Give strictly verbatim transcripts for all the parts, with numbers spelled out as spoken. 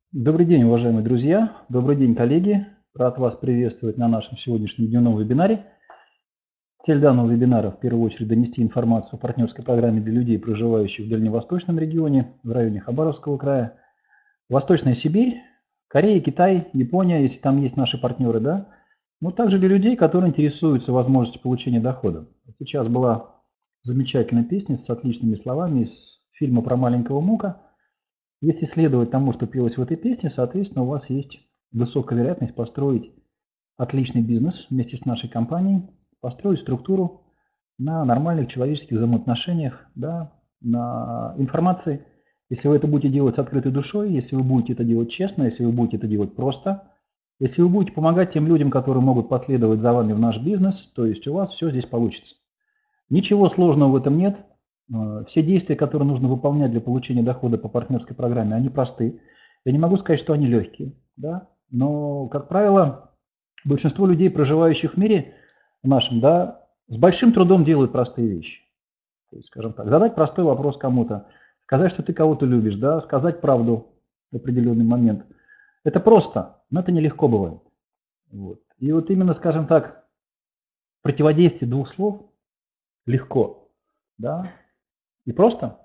Добрый день, уважаемые друзья! Добрый день, коллеги! Рад вас приветствовать на нашем сегодняшнем дневном вебинаре. Цель данного вебинара в первую очередь донести информацию о партнерской программе для людей, проживающих в дальневосточном регионе, в районе Хабаровского края, Восточная Сибирь, Корея, Китай, Япония, если там есть наши партнеры, да, но также для людей, которые интересуются возможностью получения дохода. Сейчас была замечательная песня с отличными словами из фильма про маленького Мука. Если следовать тому, что пелось в этой песне, соответственно, у вас есть высокая вероятность построить отличный бизнес вместе с нашей компанией, построить структуру на нормальных человеческих взаимоотношениях, да, на информации. Если вы это будете делать с открытой душой, если вы будете это делать честно, если вы будете это делать просто, если вы будете помогать тем людям, которые могут последовать за вами в наш бизнес, то есть у вас все здесь получится. Ничего сложного в этом нет. Все действия, которые нужно выполнять для получения дохода по партнерской программе, они просты. Я не могу сказать, что они легкие, да? Но, как правило, большинство людей, проживающих в мире нашем, да, с большим трудом делают простые вещи. То есть, скажем так, задать простой вопрос кому-то, сказать, что ты кого-то любишь, да, сказать правду в определенный момент. Это просто, но это нелегко бывает. Вот. И вот именно, скажем так, противодействие двух слов легко, да, и просто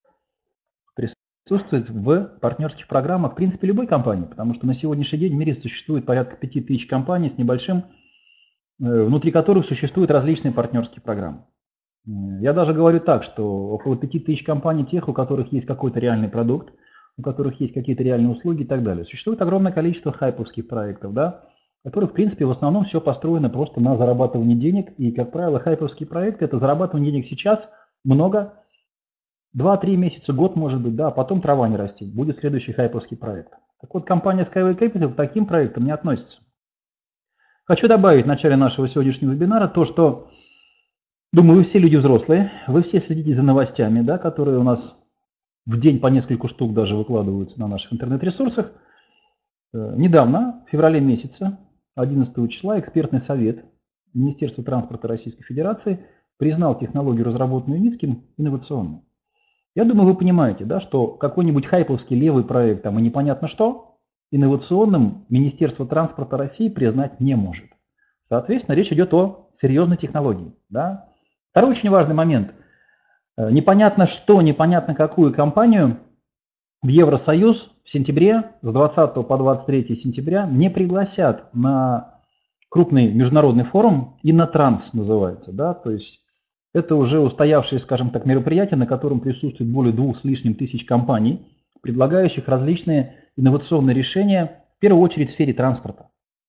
присутствует в партнерских программах, в принципе, любой компании, потому что на сегодняшний день в мире существует порядка пяти тысяч компаний с небольшим, внутри которых существуют различные партнерские программы. Я даже говорю так, что около пяти тысяч компаний тех, у которых есть какой-то реальный продукт, у которых есть какие-то реальные услуги и так далее. Существует огромное количество хайповских проектов, да, которые, в принципе, в основном все построено просто на зарабатывании денег. И, как правило, хайповские проекты – это зарабатывание денег сейчас, много, два-три месяца, год может быть, да, а потом трава не растет, будет следующий хайповский проект. Так вот, компания Skyway Capital к таким проектам не относится. Хочу добавить в начале нашего сегодняшнего вебинара то, что, думаю, вы все люди взрослые, вы все следите за новостями, да, которые у нас в день по несколько штук даже выкладываются на наших интернет-ресурсах. Недавно, в феврале месяце, одиннадцатого числа, экспертный совет Министерства транспорта Российской Федерации признал технологию, разработанную Ницким, инновационной. Я думаю, вы понимаете, да, что какой-нибудь хайповский левый проект там и непонятно что инновационным Министерство транспорта России признать не может. Соответственно, речь идет о серьезной технологии. Да. Второй очень важный момент. Непонятно что, непонятно какую компанию в Евросоюз в сентябре, с двадцатого по двадцать третье сентября, не пригласят на крупный международный форум, Иннотранс называется, да, то есть это уже устоявшее, скажем так, мероприятие, на котором присутствует более двух с лишним тысяч компаний, предлагающих различные инновационные решения, в первую очередь в сфере транспорта.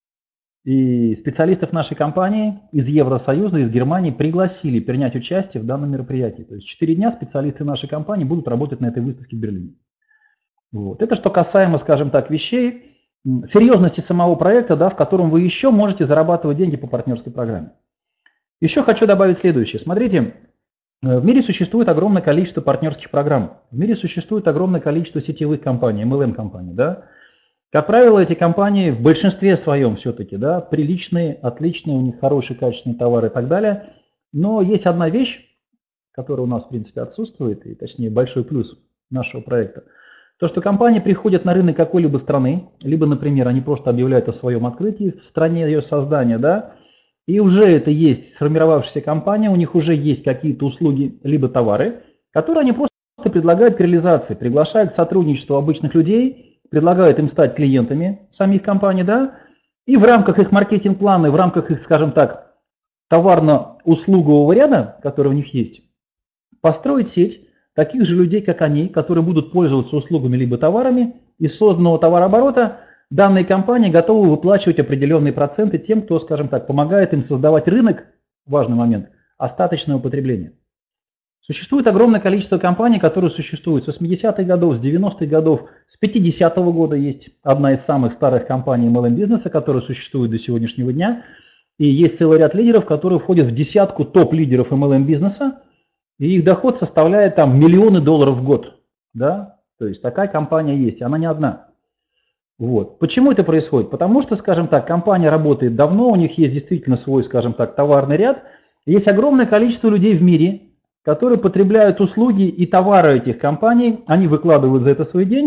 И специалистов нашей компании из Евросоюза, из Германии пригласили принять участие в данном мероприятии. То есть четыре дня специалисты нашей компании будут работать на этой выставке в Берлине. Вот. Это что касаемо, скажем так, вещей, серьезности самого проекта, да, в котором вы еще можете зарабатывать деньги по партнерской программе. Еще хочу добавить следующее. Смотрите, в мире существует огромное количество партнерских программ. В мире существует огромное количество сетевых компаний, эм эл эм-компаний. Да? Как правило, эти компании в большинстве своем все-таки, да, приличные, отличные, у них хорошие, качественные товары и так далее. Но есть одна вещь, которая у нас, в принципе, отсутствует, и точнее большой плюс нашего проекта. То, что компании приходят на рынок какой-либо страны, либо, например, они просто объявляют о своем открытии в стране ее создания, да, и уже это есть сформировавшаяся компания, у них уже есть какие-то услуги, либо товары, которые они просто предлагают к реализации, приглашают к сотрудничеству обычных людей, предлагают им стать клиентами самих компаний, да, и в рамках их маркетинг-плана, в рамках их, скажем так, товарно-услугового ряда, который у них есть, построить сеть таких же людей, как они, которые будут пользоваться услугами либо товарами, из созданного товарооборота данные компании готовы выплачивать определенные проценты тем, кто, скажем так, помогает им создавать рынок, важный момент, остаточного потребления. Существует огромное количество компаний, которые существуют с восьмидесятых годов, с девяностых годов, с пятидесятого года есть одна из самых старых компаний эм эл эм-бизнеса, которая существует до сегодняшнего дня. И есть целый ряд лидеров, которые входят в десятку топ-лидеров эм эл эм-бизнеса, и их доход составляет там миллионы долларов в год. Да? То есть такая компания есть, она не одна. Вот. Почему это происходит? Потому что, скажем так, компания работает давно, у них есть действительно свой, скажем так, товарный ряд. Есть огромное количество людей в мире, которые потребляют услуги и товары этих компаний, они выкладывают за это свои деньги,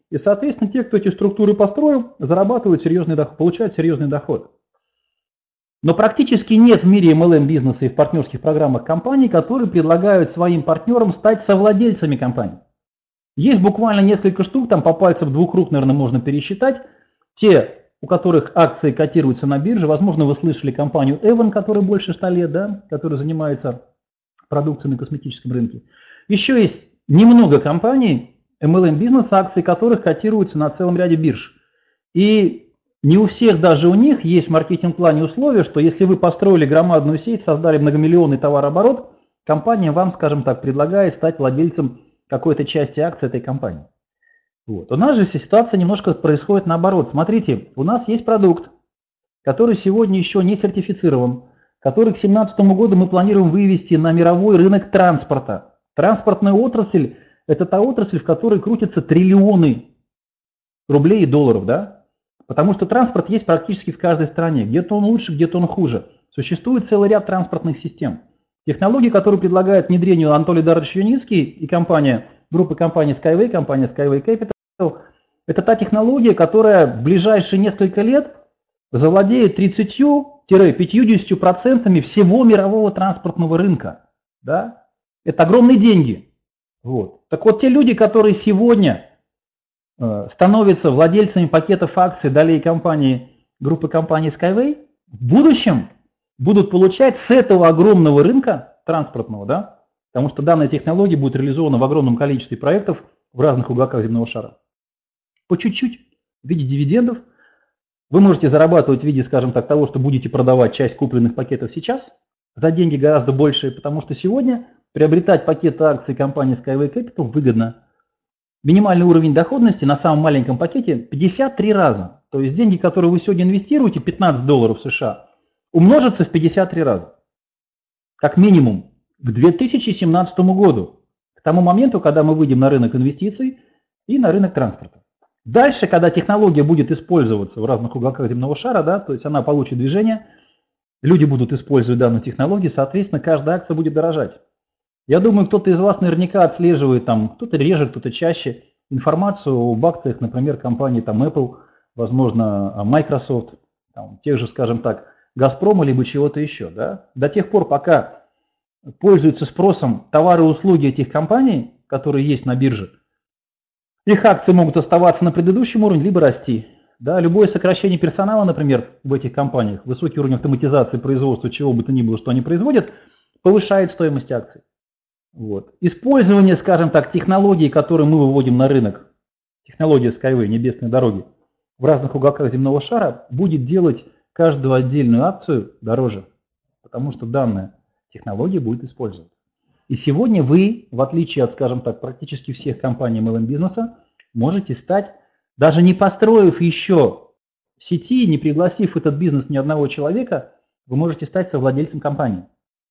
И, соответственно, те, кто эти структуры построил, зарабатывают серьезный доход, получают серьезный доход. Но практически нет в мире эм эл эм-бизнеса и в партнерских программах компаний, которые предлагают своим партнерам стать совладельцами компаний. Есть буквально несколько штук, там по пальцам двух рук, наверное, можно пересчитать. Те, у которых акции котируются на бирже, возможно, вы слышали компанию Avon, которая больше ста лет, да, которая занимается продукцией на косметическом рынке. Еще есть немного компаний эм эл эм-бизнеса, акции которых котируются на целом ряде бирж. И не у всех, даже у них, есть в маркетинг-плане условия, что если вы построили громадную сеть, создали многомиллионный товарооборот, компания вам, скажем так, предлагает стать владельцем какой-то части акций этой компании. Вот. У нас же ситуация немножко происходит наоборот. Смотрите, у нас есть продукт, который сегодня еще не сертифицирован, который к две тысячи семнадцатому году мы планируем вывести на мировой рынок транспорта. Транспортная отрасль – это та отрасль, в которой крутятся триллионы рублей и долларов, да? Потому что транспорт есть практически в каждой стране. Где-то он лучше, где-то он хуже. Существует целый ряд транспортных систем. Технологии, которые предлагает внедрению Анатолий Дарович Юницкий и компания, группа компаний Skyway, компания Skyway Capital, это та технология, которая в ближайшие несколько лет завладеет тридцатью-пятьюдесятью процентами всего мирового транспортного рынка. Да? Это огромные деньги. Вот. Так вот, те люди, которые сегодня становятся владельцами пакетов акций долей компании, группы компаний Skyway, в будущем будут получать с этого огромного рынка транспортного, да, потому что данная технология будет реализована в огромном количестве проектов в разных уголках земного шара. По чуть-чуть, в виде дивидендов, вы можете зарабатывать в виде, скажем так, того, что будете продавать часть купленных пакетов сейчас за деньги гораздо большие, потому что сегодня приобретать пакеты акций компании Skyway Capital выгодно. Минимальный уровень доходности на самом маленьком пакете пятьдесят три раза. То есть деньги, которые вы сегодня инвестируете, пятнадцать долларов США, умножатся в пятьдесят три раза. Как минимум к две тысячи семнадцатому году. К тому моменту, когда мы выйдем на рынок инвестиций и на рынок транспорта. Дальше, когда технология будет использоваться в разных уголках земного шара, да, то есть она получит движение, люди будут использовать данную технологию, соответственно, каждая акция будет дорожать. Я думаю, кто-то из вас наверняка отслеживает, там, кто-то реже, кто-то чаще, информацию об акциях, например, компании там, Apple, возможно, Microsoft, там, тех же, скажем так, Газпрома, либо чего-то еще. Да? До тех пор, пока пользуются спросом товары и услуги этих компаний, которые есть на бирже, их акции могут оставаться на предыдущем уровне, либо расти. Да? Любое сокращение персонала, например, в этих компаниях, высокий уровень автоматизации производства, чего бы то ни было, что они производят, повышает стоимость акций. Вот. Использование, скажем так, технологий, которые мы выводим на рынок, технология Skyway, небесные дороги, в разных уголках земного шара, будет делать каждую отдельную акцию дороже, потому что данная технология будет использоваться. И сегодня вы, в отличие от, скажем так, практически всех компаний эм эл эм-бизнеса, можете стать, даже не построив еще сети, не пригласив в этот бизнес ни одного человека, вы можете стать совладельцем компании.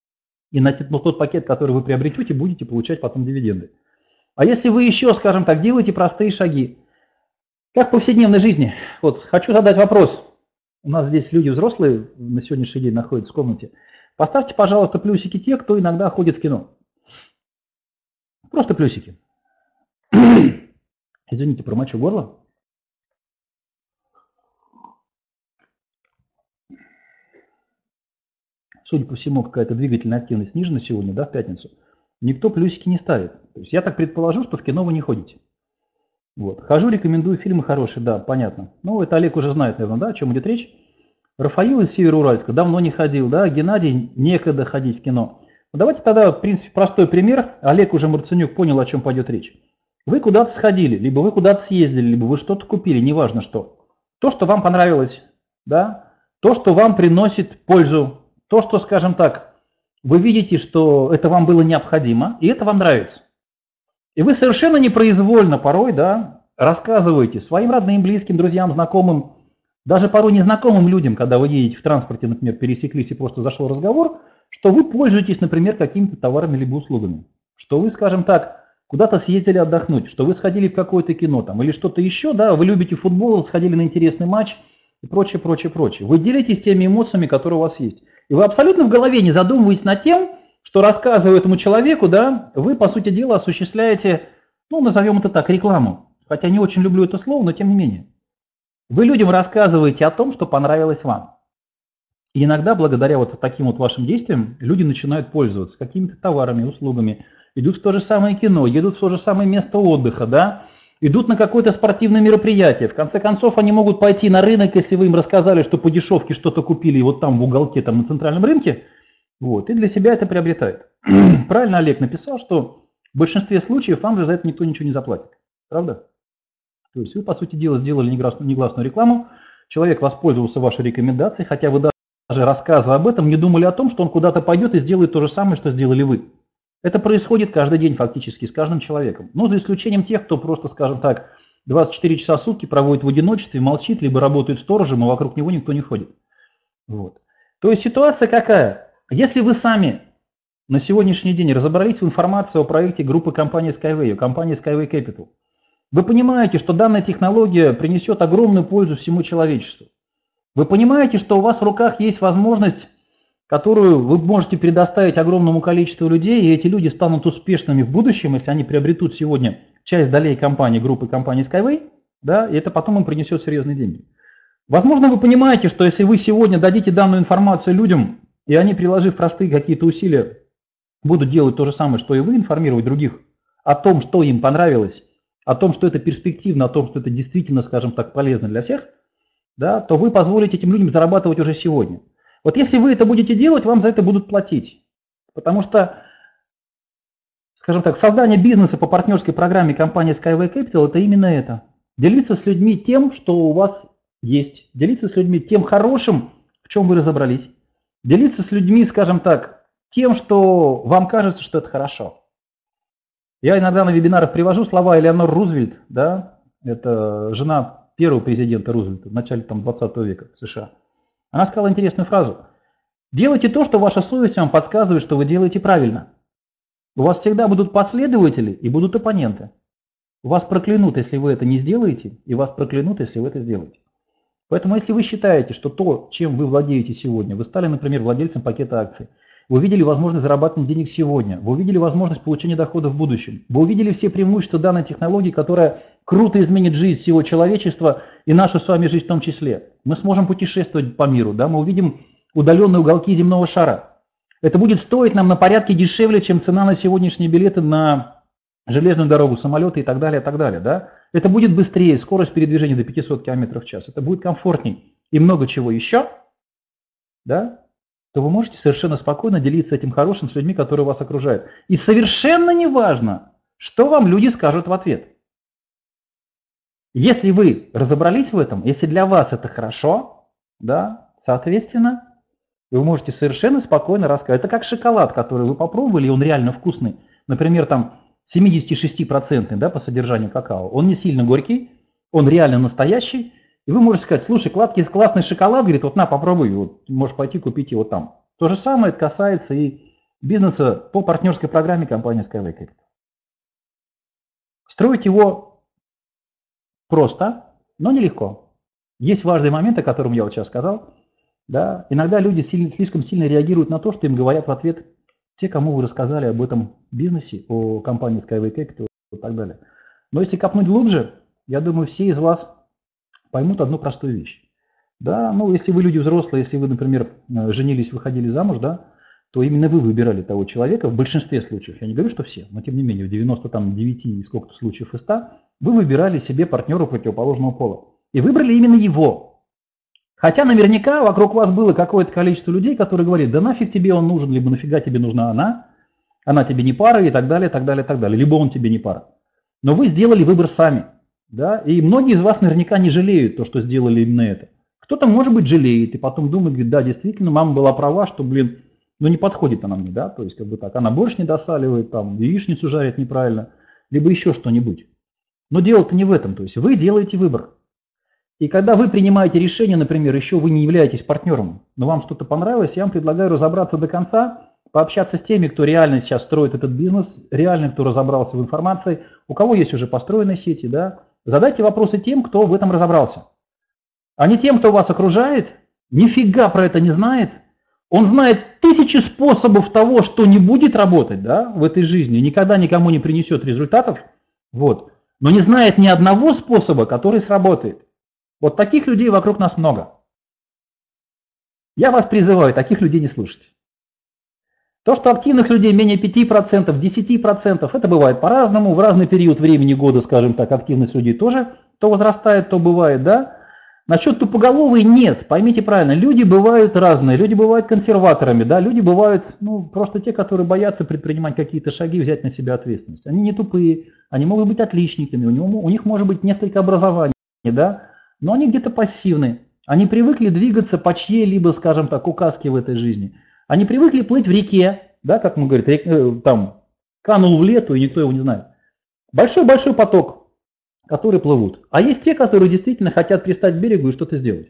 И на тот пакет, который вы приобретете, будете получать потом дивиденды. А если вы еще, скажем так, делаете простые шаги, как в повседневной жизни, вот хочу задать вопрос. У нас здесь люди взрослые на сегодняшний день находятся в комнате. Поставьте, пожалуйста, плюсики те, кто иногда ходит в кино. Просто плюсики. Извините, промочу горло. Судя по всему, какая-то двигательная активность снижена сегодня, да, в пятницу. Никто плюсики не ставит. То есть я так предположу, что в кино вы не ходите. Вот. Хожу, рекомендую, фильмы хорошие, да, понятно. Ну, это Олег уже знает, наверное, да, о чем идет речь. Рафаил из Североуральска давно не ходил, да, Геннадий некогда ходить в кино. Ну, давайте тогда, в принципе, простой пример. Олег уже Марценюк понял, о чем пойдет речь. Вы куда-то сходили, либо вы куда-то съездили, либо вы что-то купили, неважно что. То, что вам понравилось, да, то, что вам приносит пользу. То, что, скажем так, вы видите, что это вам было необходимо, и это вам нравится. И вы совершенно непроизвольно порой, да, рассказываете своим родным, близким, друзьям, знакомым, даже порой незнакомым людям, когда вы едете в транспорте, например, пересеклись и просто зашел разговор, что вы пользуетесь, например, какими-то товарами либо услугами. Что вы, скажем так, куда-то съездили отдохнуть, что вы сходили в какое-то кино там, или что-то еще, да, вы любите футбол, сходили на интересный матч и прочее, прочее, прочее. Вы делитесь теми эмоциями, которые у вас есть. И вы абсолютно в голове не задумываетесь над тем, что, рассказывая этому человеку, да, вы, по сути дела, осуществляете, ну, назовем это так, рекламу. Хотя не очень люблю это слово, но тем не менее. Вы людям рассказываете о том, что понравилось вам. И иногда, благодаря вот таким вот вашим действиям, люди начинают пользоваться какими-то товарами, услугами, идут в то же самое кино, едут в то же самое место отдыха, да, идут на какое-то спортивное мероприятие. В конце концов, они могут пойти на рынок, если вы им рассказали, что по дешевке что-то купили, и вот там в уголке, там на центральном рынке, вот, и для себя это приобретают. Правильно Олег написал, что в большинстве случаев вам же за это никто ничего не заплатит. Правда? То есть вы, по сути дела, сделали негласную рекламу, человек воспользовался вашей рекомендацией, хотя вы даже рассказывая об этом, не думали о том, что он куда-то пойдет и сделает то же самое, что сделали вы. Это происходит каждый день фактически с каждым человеком. Но за исключением тех, кто просто, скажем так, двадцать четыре часа в сутки проводит в одиночестве, молчит, либо работает сторожем, а вокруг него никто не ходит. Вот. То есть ситуация какая? Если вы сами на сегодняшний день разобрались в информации о проекте группы компании Skyway, компании Skyway Capital, вы понимаете, что данная технология принесет огромную пользу всему человечеству. Вы понимаете, что у вас в руках есть возможность, которую вы можете предоставить огромному количеству людей, и эти люди станут успешными в будущем, если они приобретут сегодня часть долей компании, группы компании Skyway, да, и это потом им принесет серьезные деньги. Возможно, вы понимаете, что если вы сегодня дадите данную информацию людям, и они, приложив простые какие-то усилия, будут делать то же самое, что и вы, информировать других о том, что им понравилось, о том, что это перспективно, о том, что это действительно, скажем так, полезно для всех, да, то вы позволите этим людям зарабатывать уже сегодня. Вот если вы это будете делать, вам за это будут платить. Потому что, скажем так, создание бизнеса по партнерской программе компании Skyway Capital – это именно это. Делиться с людьми тем, что у вас есть. Делиться с людьми тем хорошим, в чем вы разобрались. Делиться с людьми, скажем так, тем, что вам кажется, что это хорошо. Я иногда на вебинарах привожу слова Элеонор Рузвельт, да, это жена первого президента Рузвельта в начале там, двадцатого века в США. Она сказала интересную фразу. Делайте то, что ваша совесть вам подсказывает, что вы делаете правильно. У вас всегда будут последователи и будут оппоненты. Вас проклянут, если вы это не сделаете, и вас проклянут, если вы это сделаете. Поэтому, если вы считаете, что то, чем вы владеете сегодня, вы стали, например, владельцем пакета акций, вы увидели возможность зарабатывать денег сегодня, вы увидели возможность получения дохода в будущем, вы увидели все преимущества данной технологии, которая круто изменит жизнь всего человечества и нашу с вами жизнь в том числе. Мы сможем путешествовать по миру, да, мы увидим удаленные уголки земного шара. Это будет стоить нам на порядке дешевле, чем цена на сегодняшние билеты на железную дорогу, самолеты и так далее, и так далее, да. Это будет быстрее, скорость передвижения до пятисот километров в час, это будет комфортней и много чего еще, да, то вы можете совершенно спокойно делиться этим хорошим с людьми, которые вас окружают. И совершенно не важно, что вам люди скажут в ответ. Если вы разобрались в этом, если для вас это хорошо, да, соответственно, вы можете совершенно спокойно рассказать. Это как шоколад, который вы попробовали, и он реально вкусный. Например, там семьдесят шесть процентов, да, по содержанию какао. Он не сильно горький, он реально настоящий. И вы можете сказать, слушай, классный, классный шоколад, говорит, вот на, попробуй, вот, можешь пойти купить его там. То же самое это касается и бизнеса по партнерской программе компании Skyway Capital. Строить его просто, но нелегко. Есть важный момент, о котором я вот сейчас сказал. Да, иногда люди сильно, слишком сильно реагируют на то, что им говорят в ответ те, кому вы рассказали об этом бизнесе, о компании Skyway Capital и так далее. Но если копнуть глубже, я думаю, все из вас поймут одну простую вещь. Да, ну, если вы люди взрослые, если вы, например, женились, выходили замуж, да, то именно вы выбирали того человека в большинстве случаев. Я не говорю, что все, но тем не менее, в девяноста девяти и сколько-то случаев из ста вы выбирали себе партнера противоположного пола. И выбрали именно его. Хотя наверняка вокруг вас было какое-то количество людей, которые говорят, да нафиг тебе он нужен, либо нафига тебе нужна она, она тебе не пара и так далее, так далее, так далее, либо он тебе не пара. Но вы сделали выбор сами. Да? И многие из вас наверняка не жалеют то, что сделали именно это. Кто-то, может быть, жалеет и потом думает, говорит, да, действительно, мама была права, что, блин, ну не подходит она мне, да, то есть как бы так, она борщ не досаливает, там, яичницу жарит неправильно, либо еще что-нибудь. Но дело-то не в этом, то есть вы делаете выбор. И когда вы принимаете решение, например, еще вы не являетесь партнером, но вам что-то понравилось, я вам предлагаю разобраться до конца, пообщаться с теми, кто реально сейчас строит этот бизнес, реально кто разобрался в информации, у кого есть уже построенные сети, да, задайте вопросы тем, кто в этом разобрался. А не тем, кто вас окружает, нифига про это не знает. Он знает тысячи способов того, что не будет работать, да, в этой жизни, никогда никому не принесет результатов. Вот. но не знает ни одного способа, который сработает. Вот таких людей вокруг нас много. Я вас призываю таких людей не слушать. То, что активных людей менее пяти процентов, десяти процентов, это бывает по-разному, в разный период времени года, скажем так, активность людей тоже то возрастает, то бывает, да. Насчет тупоголовой нет, поймите правильно, люди бывают разные, люди бывают консерваторами, да, люди бывают, ну, просто те, которые боятся предпринимать какие-то шаги, взять на себя ответственность. Они не тупые, они могут быть отличниками, у, него, у них может быть несколько образований, да, но они где-то пассивны, они привыкли двигаться по чьей-либо, скажем так, указке в этой жизни. Они привыкли плыть в реке, да, как мы говорим, рек, там, канул в лету, и никто его не знает. Большой-большой поток, которые плывут. А есть те, которые действительно хотят пристать к берегу и что-то сделать.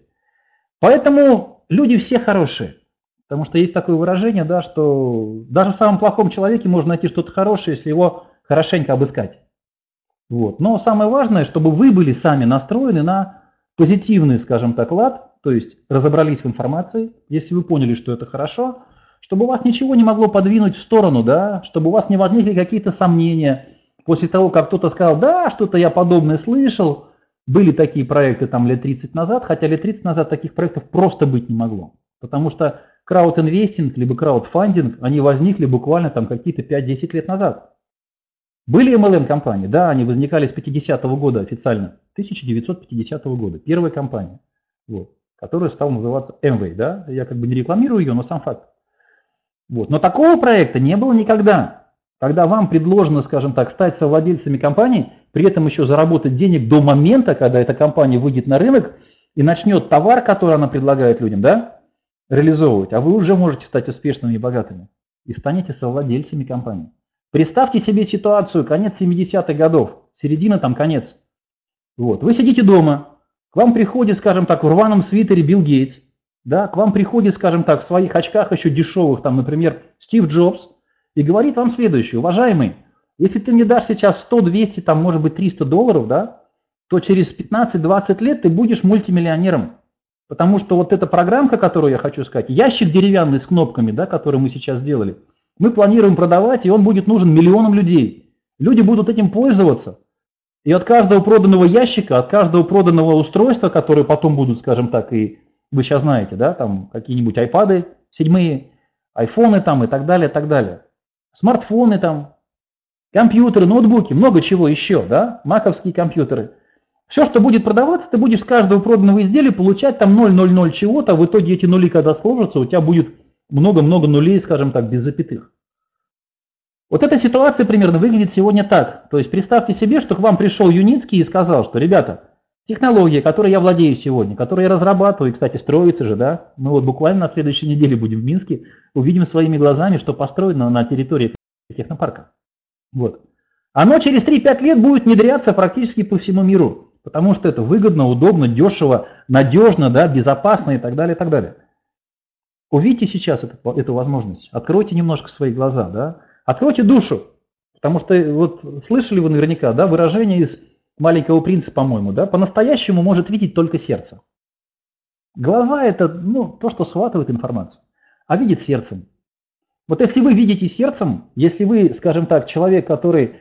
Поэтому люди все хорошие. Потому что есть такое выражение, да, что даже в самом плохом человеке можно найти что-то хорошее, если его хорошенько обыскать. Вот. Но самое важное, чтобы вы были сами настроены на позитивный, скажем так, лад, то есть разобрались в информации, если вы поняли, что это хорошо, чтобы у вас ничего не могло подвинуть в сторону, да, чтобы у вас не возникли какие-то сомнения. После того, как кто-то сказал, да, что-то я подобное слышал, были такие проекты там лет тридцать назад, хотя лет тридцать назад таких проектов просто быть не могло. Потому что краудинвестинг, либо краудфандинг, они возникли буквально там какие-то пять-десять лет назад. Были эм эл эм-компании, да, они возникали с пятидесятого года официально, тысяча девятьсот пятидесятого года, первая компания, вот, которая стала называться Amway, да, я как бы не рекламирую ее, но сам факт. Вот. Но такого проекта не было никогда. Когда вам предложено, скажем так, стать совладельцами компании, при этом еще заработать денег до момента, когда эта компания выйдет на рынок и начнет товар, который она предлагает людям, да, реализовывать, а вы уже можете стать успешными и богатыми и станете совладельцами компании. Представьте себе ситуацию, конец семидесятых годов, середина там, конец. Вот. Вы сидите дома, к вам приходит, скажем так, в рваном свитере Билл Гейтс, да, к вам приходит, скажем так, в своих очках еще дешевых, там, например, Стив Джобс, и говорит вам следующее: уважаемый, если ты мне дашь сейчас сто, двести, там, может быть, триста долларов, да, то через пятнадцать-двадцать лет ты будешь мультимиллионером. Потому что вот эта программка, которую я хочу сказать, ящик деревянный с кнопками, да, который мы сейчас сделали, мы планируем продавать, и он будет нужен миллионам людей. Люди будут этим пользоваться. И от каждого проданного ящика, от каждого проданного устройства, которые потом будут, скажем так, и вы сейчас знаете, да, там какие-нибудь айпады седьмые, айфоны там и так далее, так далее. Смартфоны там, компьютеры, ноутбуки, много чего еще, да, маковские компьютеры. Все, что будет продаваться, ты будешь с каждого проданного изделия получать там ноль ноль ноль чего-то, в итоге эти нули, когда сложатся, у тебя будет много-много нулей, скажем так, без запятых. Вот эта ситуация примерно выглядит сегодня так. То есть представьте себе, что к вам пришел Юницкий и сказал, что, ребята, технология, которой я владею сегодня, которую я разрабатываю, и, кстати, строится же, да, мы вот буквально на следующей неделе будем в Минске, увидим своими глазами, что построено на территории технопарка. Вот. Оно через три-пять лет будет внедряться практически по всему миру, потому что это выгодно, удобно, дешево, надежно, да, безопасно и так далее, и так далее. Увидите сейчас эту, эту возможность, откройте немножко свои глаза, да, откройте душу, потому что вот слышали вы наверняка, да, выражение из «Маленького принца», по-моему, да, по-настоящему может видеть только сердце. Голова – это, ну, то, что схватывает информацию, а видит сердцем. Вот если вы видите сердцем, если вы, скажем так, человек, который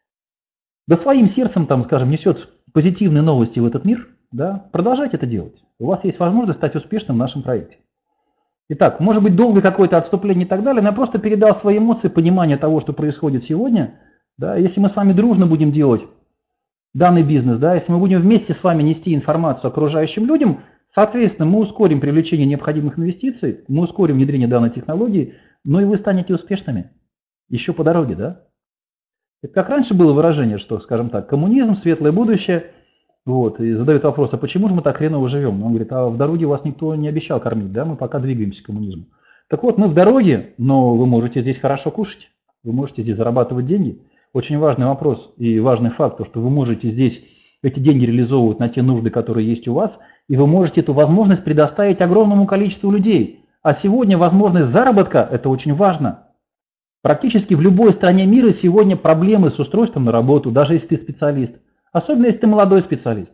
да своим сердцем, там, скажем, несет позитивные новости в этот мир, да, продолжайте это делать. У вас есть возможность стать успешным в нашем проекте. Итак, может быть, долгое какое-то отступление и так далее, но я просто передал свои эмоции, понимание того, что происходит сегодня. Да, если мы с вами дружно будем делать данный бизнес, да, если мы будем вместе с вами нести информацию окружающим людям, соответственно, мы ускорим привлечение необходимых инвестиций, мы ускорим внедрение данной технологии, но и вы станете успешными еще по дороге, да. Это как раньше было выражение, что, скажем так, коммунизм, светлое будущее, вот, и задают вопрос, а почему же мы так хреново живем? Он говорит, а в дороге вас никто не обещал кормить, да, мы пока двигаемся к коммунизму. Так вот, мы в дороге, но вы можете здесь хорошо кушать, вы можете здесь зарабатывать деньги. Очень важный вопрос и важный факт, то, что вы можете здесь эти деньги реализовывать на те нужды, которые есть у вас, и вы можете эту возможность предоставить огромному количеству людей. А сегодня возможность заработка – это очень важно. Практически в любой стране мира сегодня проблемы с устройством на работу, даже если ты специалист. Особенно если ты молодой специалист.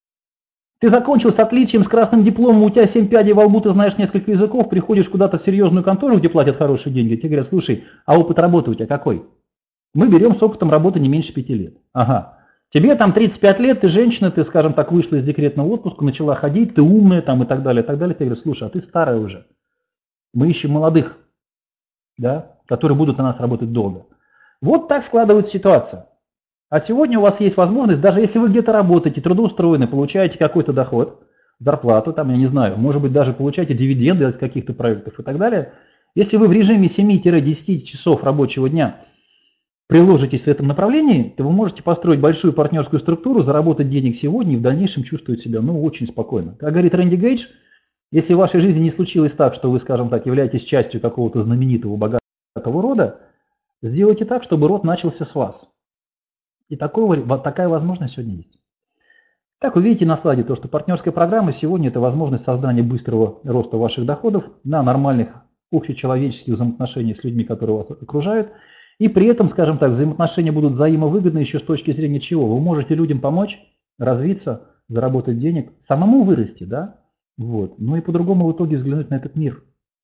Ты закончил с отличием, с красным дипломом, у тебя семь пядей во лбу, ты знаешь несколько языков, приходишь куда-то в серьезную контору, где платят хорошие деньги, тебе говорят, слушай, а опыт работы у тебя какой? Мы берем с опытом работы не меньше пяти лет. Ага. Тебе там тридцать пять лет, ты женщина, ты, скажем так, вышла из декретного отпуска, начала ходить, ты умная там и так далее, и так далее. Ты говоришь, слушай, а ты старая уже. Мы ищем молодых, да, которые будут на нас работать долго. Вот так складывается ситуация. А сегодня у вас есть возможность, даже если вы где-то работаете, трудоустроены, получаете какой-то доход, зарплату, там, я не знаю, может быть, даже получаете дивиденды из каких-то проектов и так далее. Если вы в режиме семи-десяти часов рабочего дня приложитесь в этом направлении, то вы можете построить большую партнерскую структуру, заработать денег сегодня и в дальнейшем чувствовать себя, ну, очень спокойно. Как говорит Рэнди Гейдж, если в вашей жизни не случилось так, что вы, скажем так, являетесь частью какого-то знаменитого, богатого рода, сделайте так, чтобы род начался с вас. И такого, такая возможность сегодня есть. Так вы видите на слайде то, что партнерская программа сегодня это возможность создания быстрого роста ваших доходов на нормальных общечеловеческих взаимоотношениях с людьми, которые вас окружают. И при этом, скажем так, взаимоотношения будут взаимовыгодны еще с точки зрения чего? Вы можете людям помочь развиться, заработать денег, самому вырасти, да? Вот. Ну и по-другому в итоге взглянуть на этот мир.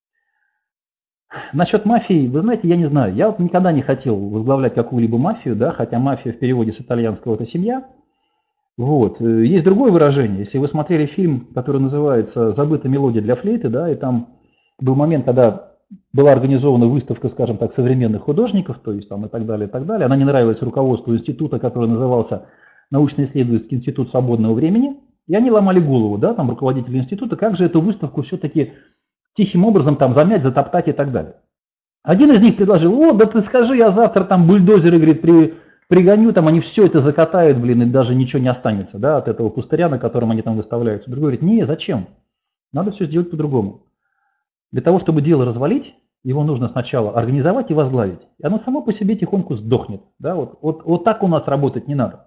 Насчет мафии, вы знаете, я не знаю. Я вот никогда не хотел возглавлять какую-либо мафию, да, хотя мафия в переводе с итальянского это семья. Вот. Есть другое выражение. Если вы смотрели фильм, который называется «Забытая мелодия для флейты», да, и там был момент, когда была организована выставка, скажем так, современных художников, то есть там и так далее, и так далее. Она не нравилась руководству института, который назывался Научно-исследовательский институт свободного времени. И они ломали голову, да, там руководители института, как же эту выставку все-таки тихим образом там замять, затоптать и так далее. Один из них предложил: о, да ты скажи, я завтра там бульдозеры, говорит, при, пригоню, там они все это закатают, блин, и даже ничего не останется, да, от этого пустыря, на котором они там выставляются. Другой говорит: не, зачем? Надо все сделать по-другому. Для того, чтобы дело развалить, его нужно сначала организовать и возглавить. И оно само по себе тихоньку сдохнет. Да? Вот, вот, вот так у нас работать не надо.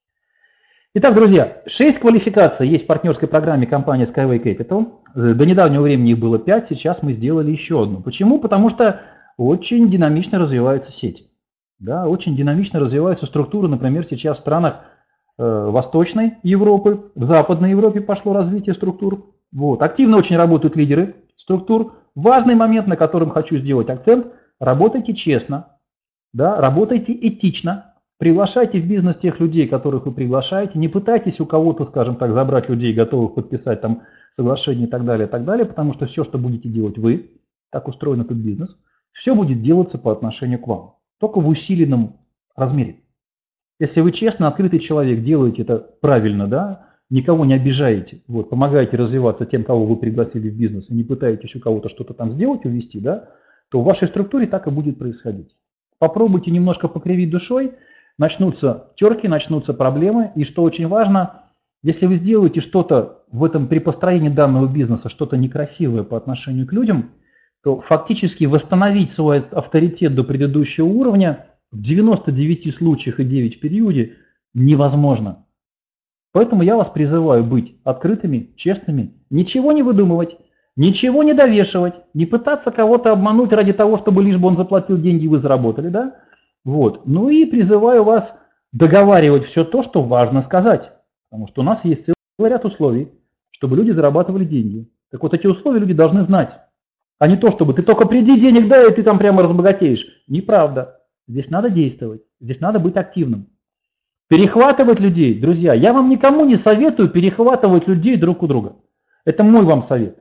Итак, друзья, шесть квалификаций есть в партнерской программе компании Skyway Capital. До недавнего времени их было пять, сейчас мы сделали еще одну. Почему? Потому что очень динамично развиваются сети. Да? Очень динамично развиваются структуры, например, сейчас в странах э, Восточной Европы, в Западной Европе пошло развитие структур. Вот. Активно очень работают лидеры структур. Важный момент, на котором хочу сделать акцент: работайте честно, да, работайте этично, приглашайте в бизнес тех людей, которых вы приглашаете, не пытайтесь у кого-то, скажем так, забрать людей, готовых подписать там соглашение и так далее, и так далее, потому что все, что будете делать вы, так устроен этот бизнес, все будет делаться по отношению к вам, только в усиленном размере. Если вы честно, открытый человек, делаете это правильно, да, никого не обижаете, вот, помогаете развиваться тем, кого вы пригласили в бизнес, и не пытаетесь у кого-то что-то там сделать, увести, да, то в вашей структуре так и будет происходить. Попробуйте немножко покривить душой, начнутся терки, начнутся проблемы, и что очень важно, если вы сделаете что-то в этом при построении данного бизнеса, что-то некрасивое по отношению к людям, то фактически восстановить свой авторитет до предыдущего уровня в девяноста девяти случаях и девяти в периоде невозможно. Поэтому я вас призываю быть открытыми, честными, ничего не выдумывать, ничего не довешивать, не пытаться кого-то обмануть ради того, чтобы лишь бы он заплатил деньги и вы заработали, да? Вот. Ну и призываю вас договаривать все то, что важно сказать, потому что у нас есть целый ряд условий, чтобы люди зарабатывали деньги. Так вот, эти условия люди должны знать, а не то, чтобы ты только приди, денег дай, и ты там прямо разбогатеешь. Неправда. Здесь надо действовать, здесь надо быть активным. Перехватывать людей, друзья, я вам никому не советую перехватывать людей друг у друга. Это мой вам совет.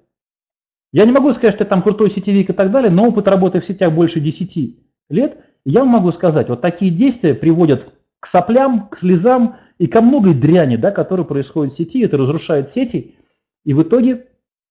Я не могу сказать, что я там крутой сетевик и так далее, но опыт работы в сетях больше десяти лет, и я вам могу сказать, вот такие действия приводят к соплям, к слезам и ко многой дряни, да, которая происходит в сети, это разрушает сети, и в итоге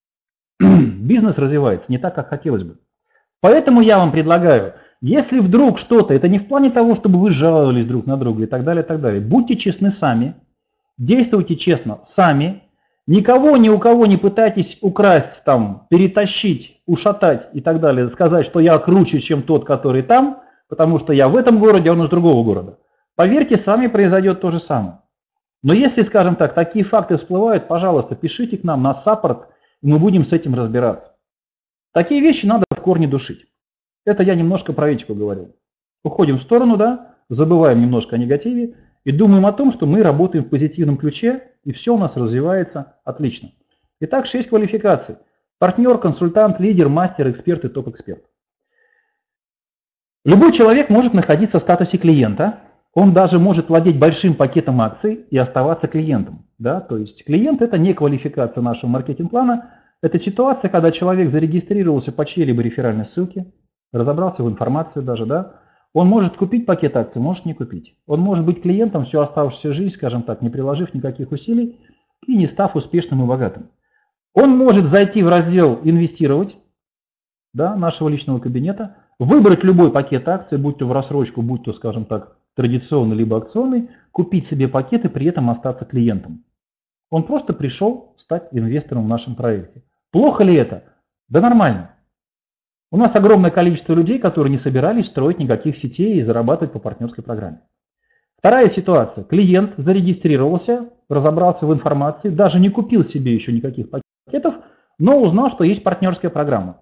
бизнес развивается не так, как хотелось бы. Поэтому я вам предлагаю, если вдруг что-то, это не в плане того, чтобы вы жаловались друг на друга и так далее, и так далее. Будьте честны сами, действуйте честно сами, никого, ни у кого не пытайтесь украсть, там, перетащить, ушатать и так далее, сказать, что я круче, чем тот, который там, потому что я в этом городе, а он из другого города. Поверьте, с вами произойдет то же самое. Но если, скажем так, такие факты всплывают, пожалуйста, пишите к нам на саппорт, и мы будем с этим разбираться. Такие вещи надо в корне душить. Это я немножко про этику говорил. Уходим в сторону, да, забываем немножко о негативе и думаем о том, что мы работаем в позитивном ключе, и все у нас развивается отлично. Итак, шесть квалификаций. Партнер, консультант, лидер, мастер, эксперт и топ-эксперт. Любой человек может находиться в статусе клиента, он даже может владеть большим пакетом акций и оставаться клиентом. Да? То есть клиент – это не квалификация нашего маркетинг-плана, это ситуация, когда человек зарегистрировался по чьей-либо реферальной ссылке, разобрался в информации даже, да, он может купить пакет акций, может не купить. Он может быть клиентом всю оставшуюся жизнь, скажем так, не приложив никаких усилий и не став успешным и богатым. Он может зайти в раздел «Инвестировать», да, нашего личного кабинета, выбрать любой пакет акций, будь то в рассрочку, будь то, скажем так, традиционный либо акционный, купить себе пакет и при этом остаться клиентом. Он просто пришел стать инвестором в нашем проекте. Плохо ли это? Да нормально. У нас огромное количество людей, которые не собирались строить никаких сетей и зарабатывать по партнерской программе. Вторая ситуация. Клиент зарегистрировался, разобрался в информации, даже не купил себе еще никаких пакетов, но узнал, что есть партнерская программа.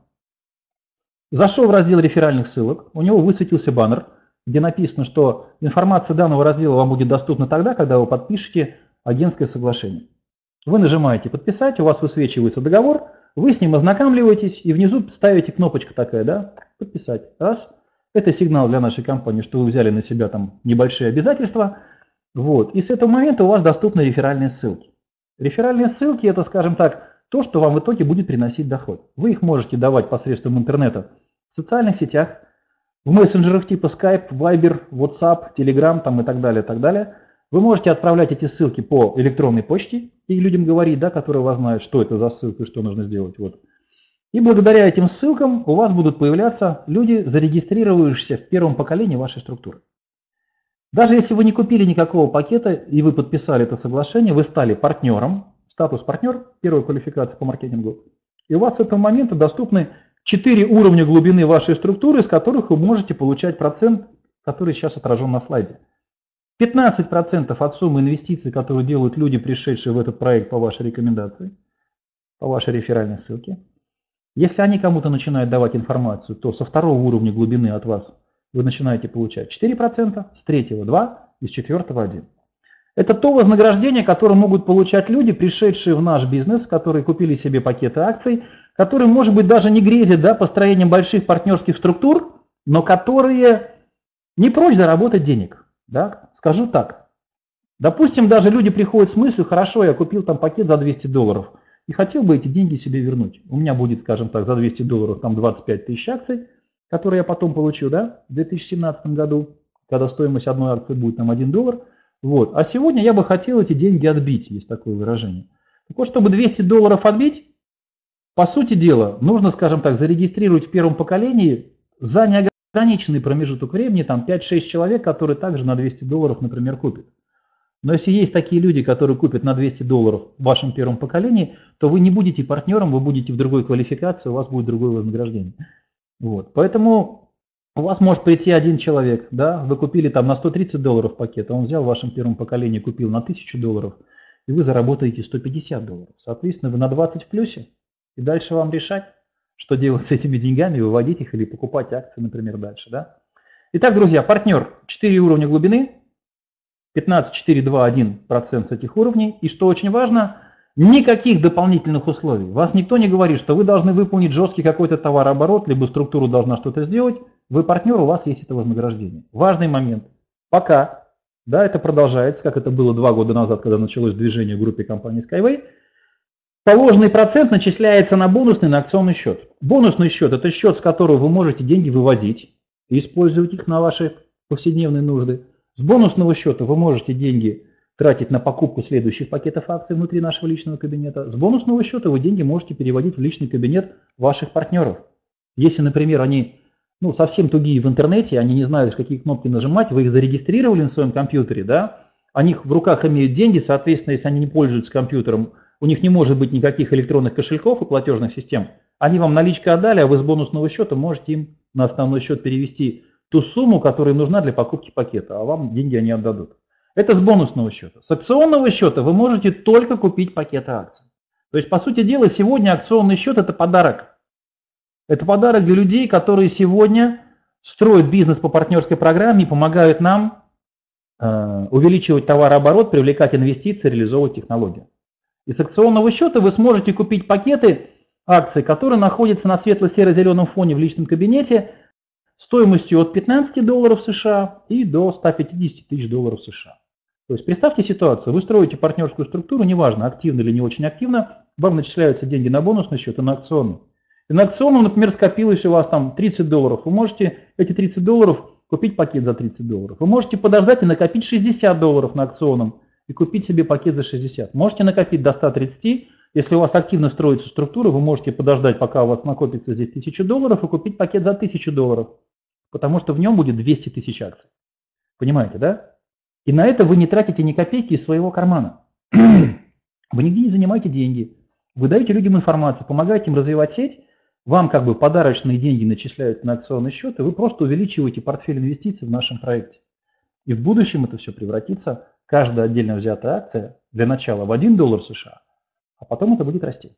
Зашел в раздел реферальных ссылок, у него высветился баннер, где написано, что информация данного раздела вам будет доступна тогда, когда вы подпишете агентское соглашение. Вы нажимаете «Подписать», у вас высвечивается договор, вы с ним ознакомливаетесь и внизу ставите кнопочку такая, да, «Подписать». Раз. Это сигнал для нашей компании, что вы взяли на себя там небольшие обязательства. Вот. И с этого момента у вас доступны реферальные ссылки. Реферальные ссылки – это, скажем так, то, что вам в итоге будет приносить доход. Вы их можете давать посредством интернета в социальных сетях, в мессенджерах типа Skype, Viber, WhatsApp, Telegram там и так далее, так далее. Вы можете отправлять эти ссылки по электронной почте и людям говорить, да, которые вас знают, что это за ссылка и что нужно сделать. Вот. И благодаря этим ссылкам у вас будут появляться люди, зарегистрировавшиеся в первом поколении вашей структуры. Даже если вы не купили никакого пакета и вы подписали это соглашение, вы стали партнером, статус партнер, первая квалификация по маркетингу, и у вас с этого момента доступны четыре уровня глубины вашей структуры, из которых вы можете получать процент, который сейчас отражен на слайде. пятнадцать процентов от суммы инвестиций, которые делают люди, пришедшие в этот проект по вашей рекомендации, по вашей реферальной ссылке. Если они кому-то начинают давать информацию, то со второго уровня глубины от вас вы начинаете получать четыре процента, с третьего два процента и с четвертого один процент. Это то вознаграждение, которое могут получать люди, пришедшие в наш бизнес, которые купили себе пакеты акций, которые, может быть, даже не грезят, да, построением больших партнерских структур, но которые не прочь заработать денег. Да? Скажу так. Допустим, даже люди приходят с мыслью: хорошо, я купил там пакет за двести долларов и хотел бы эти деньги себе вернуть. У меня будет, скажем так, за двести долларов там двадцать пять тысяч акций, которые я потом получу, да, в две тысячи семнадцатом году, когда стоимость одной акции будет там один доллар. Вот. А сегодня я бы хотел эти деньги отбить, есть такое выражение. Так вот, чтобы двести долларов отбить, по сути дела, нужно, скажем так, зарегистрировать в первом поколении за неограниченный промежуток времени, там пять-шесть человек, которые также на двести долларов, например, купят. Но если есть такие люди, которые купят на двести долларов в вашем первом поколении, то вы не будете партнером, вы будете в другой квалификации, у вас будет другое вознаграждение. Вот. Поэтому у вас может прийти один человек, да, вы купили там на сто тридцать долларов пакет, а он взял в вашем первом поколении, купил на тысячу долларов, и вы заработаете сто пятьдесят долларов. Соответственно, вы на двадцать в плюсе, и дальше вам решать, что делать с этими деньгами, выводить их или покупать акции, например, дальше. Да? Итак, друзья, партнер, четыре уровня глубины, пятнадцать, четыре, два, один процент с этих уровней, и что очень важно, никаких дополнительных условий. Вас никто не говорит, что вы должны выполнить жесткий какой-то товарооборот, либо структура должна что-то сделать. Вы партнер, у вас есть это вознаграждение. Важный момент. Пока, да, это продолжается, как это было два года назад, когда началось движение в группе компании Skyway, положенный процент начисляется на бонусный, на акционный счет. Бонусный счет – это счет, с которого вы можете деньги выводить и использовать их на ваши повседневные нужды. С бонусного счета вы можете деньги тратить на покупку следующих пакетов акций внутри нашего личного кабинета. С бонусного счета вы деньги можете переводить в личный кабинет ваших партнеров. Если, например, они ну, совсем тугие в интернете, они не знают, какие кнопки нажимать, вы их зарегистрировали на своем компьютере, да, они в руках имеют деньги, соответственно, если они не пользуются компьютером, у них не может быть никаких электронных кошельков и платежных систем, они вам наличка отдали, а вы с бонусного счета можете им на основной счет перевести ту сумму, которая нужна для покупки пакета, а вам деньги они отдадут. Это с бонусного счета. С акционного счета вы можете только купить пакеты акций. То есть, по сути дела, сегодня акционный счет – это подарок. Это подарок для людей, которые сегодня строят бизнес по партнерской программе и помогают нам э, увеличивать товарооборот, привлекать инвестиции, реализовывать технологии. И с акционного счета вы сможете купить пакеты акций, которые находятся на светло-серо-зеленом фоне в личном кабинете, стоимостью от пятнадцати долларов США и до ста пятидесяти тысяч долларов США. То есть представьте ситуацию, вы строите партнерскую структуру, неважно, активно или не очень активно, вам начисляются деньги на бонусный счет и на акционный. И на акционном, например, скопилось у вас там тридцать долларов, вы можете эти тридцать долларов купить пакет за тридцать долларов. Вы можете подождать и накопить шестьдесят долларов на акционном и купить себе пакет за шестьдесят. Можете накопить до ста тридцати, если у вас активно строится структура, вы можете подождать, пока у вас накопится здесь тысяча долларов и купить пакет за тысячу долларов, потому что в нем будет двести тысяч акций. Понимаете, да? И на это вы не тратите ни копейки из своего кармана. Вы нигде не занимаете деньги, вы даете людям информацию, помогаете им развивать сеть, вам как бы подарочные деньги начисляются на акционный счет, и вы просто увеличиваете портфель инвестиций в нашем проекте. И в будущем это все превратится, каждая отдельно взятая акция, для начала в один доллар США, а потом это будет расти.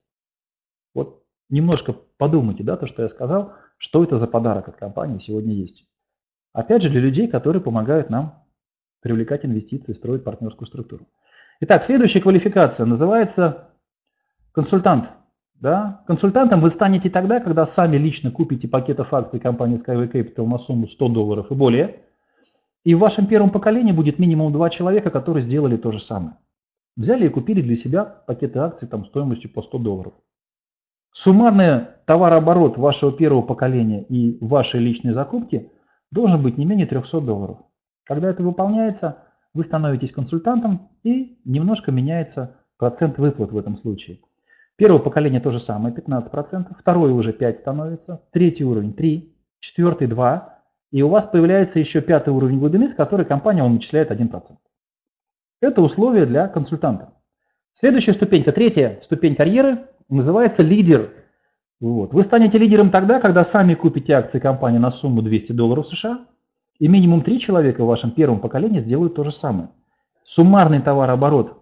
Вот немножко подумайте, да, то, что я сказал, что это за подарок от компании сегодня есть. Опять же, для людей, которые помогают нам привлекать инвестиции, строить партнерскую структуру. Итак, следующая квалификация называется консультант. Да? Консультантом вы станете тогда, когда сами лично купите пакетов акций компании Skyway Capital на сумму сто долларов и более. И в вашем первом поколении будет минимум два человека, которые сделали то же самое. Взяли и купили для себя пакеты акций там, стоимостью по сто долларов. Суммарный товарооборот вашего первого поколения и вашей личной закупки должен быть не менее трехсот долларов. Когда это выполняется, вы становитесь консультантом и немножко меняется процент выплат в этом случае. Первое поколение то же самое, пятнадцать процентов, второе уже пять становится, третий уровень три, четвертый два, и у вас появляется еще пятый уровень глубины, с которой компания вам начисляет один процент. Это условия для консультанта. Следующая ступенька, третья ступень карьеры, называется лидер. Вот. Вы станете лидером тогда, когда сами купите акции компании на сумму двести долларов США, и минимум три человека в вашем первом поколении сделают то же самое. Суммарный товарооборот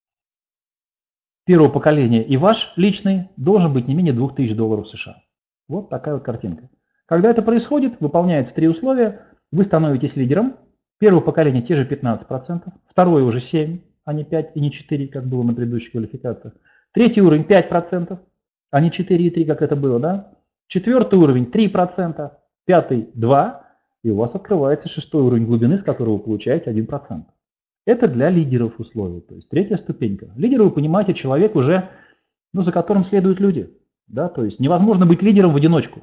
первого поколения и ваш личный должен быть не менее двух тысяч долларов США. Вот такая вот картинка. Когда это происходит, выполняются три условия, вы становитесь лидером. Первое поколение те же пятнадцать процентов, второе уже семь процентов, а не пять процентов и не четыре процента, как было на предыдущих квалификациях. Третий уровень пять процентов, а не четыре и три процента, как это было, да? Четвертый уровень три процента, пятый два процента, и у вас открывается шестой уровень глубины, с которого вы получаете один процент. Это для лидеров условий, то есть третья ступенька. Лидер, вы понимаете, человек уже, ну, за которым следуют люди. Да? То есть невозможно быть лидером в одиночку.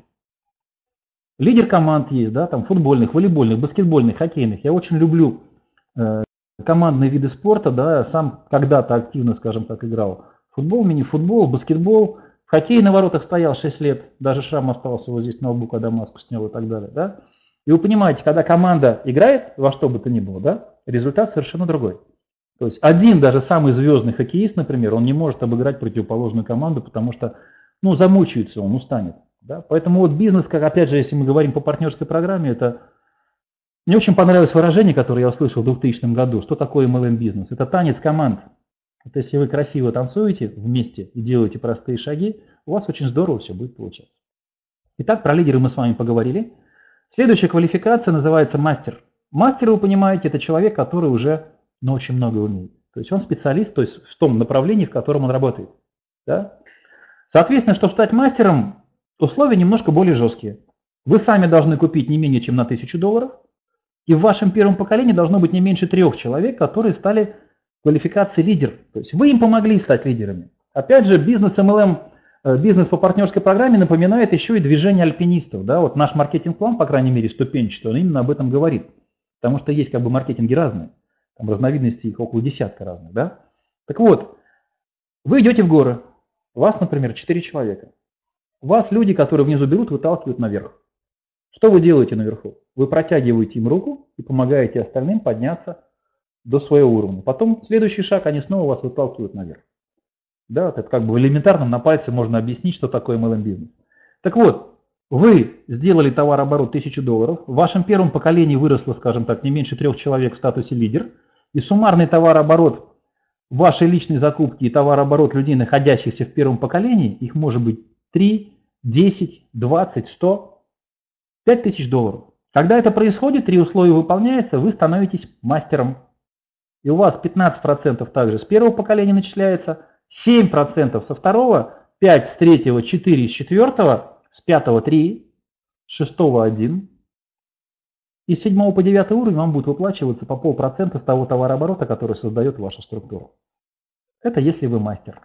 Лидер команд есть, да, там футбольных, волейбольных, баскетбольных, хоккейных. Я очень люблю э, командные виды спорта, да, сам когда-то активно, скажем так, играл в футбол, мини-футбол, баскетбол. В хоккее на воротах стоял шесть лет, даже шрам остался вот здесь на лбу, когда маску снял и так далее. Да? И вы понимаете, когда команда играет во что бы то ни было, да, результат совершенно другой. То есть один даже самый звездный хоккеист, например, он не может обыграть противоположную команду, потому что, ну, замучается он, устанет. Да? Поэтому вот бизнес, как опять же, если мы говорим по партнерской программе, это... Мне очень понравилось выражение, которое я услышал в двухтысячном году. Что такое эм эл эм-бизнес? Это танец команд. Вот если вы красиво танцуете вместе и делаете простые шаги, у вас очень здорово все будет получаться. Итак, про лидеры мы с вами поговорили. Следующая квалификация называется мастер. Мастер, вы понимаете, это человек, который уже, ну, очень много умеет. То есть он специалист, то есть в том направлении, в котором он работает. Да? Соответственно, чтобы стать мастером, условия немножко более жесткие. Вы сами должны купить не менее чем на тысячу долларов, и в вашем первом поколении должно быть не меньше трех человек, которые стали квалификацией лидер. То есть вы им помогли стать лидерами. Опять же, бизнес эм эл эм, бизнес по партнерской программе напоминает еще и движение альпинистов. Да? Вот наш маркетинг-план, по крайней мере, ступенчатый, он именно об этом говорит. Потому что есть как бы маркетинги разные. Там разновидностей их около десятка разных. Да? Так вот, вы идете в горы. Вас, например, четыре человека. Вас люди, которые внизу берут, выталкивают наверх. Что вы делаете наверху? Вы протягиваете им руку и помогаете остальным подняться до своего уровня. Потом следующий шаг, они снова вас выталкивают наверх. Да, это как бы элементарно на пальце можно объяснить, что такое эм эл эм-бизнес. Так вот, вы сделали товарооборот тысячу долларов, в вашем первом поколении выросло, скажем так, не меньше трех человек в статусе лидер, и суммарный товарооборот вашей личной закупки и товарооборот людей, находящихся в первом поколении, их может быть три, десять, двадцать, сто, пять тысяч долларов. Когда это происходит, три условия выполняются, вы становитесь мастером. И у вас пятнадцать процентов также с первого поколения начисляется, семь процентов со второго, пять процентов с третьего, четыре процента с четвертого, с пятого три, с шестого один, И с седьмого по девятый уровень вам будет выплачиваться по полпроцента с того товарооборота, который создает ваша структура. Это если вы мастер.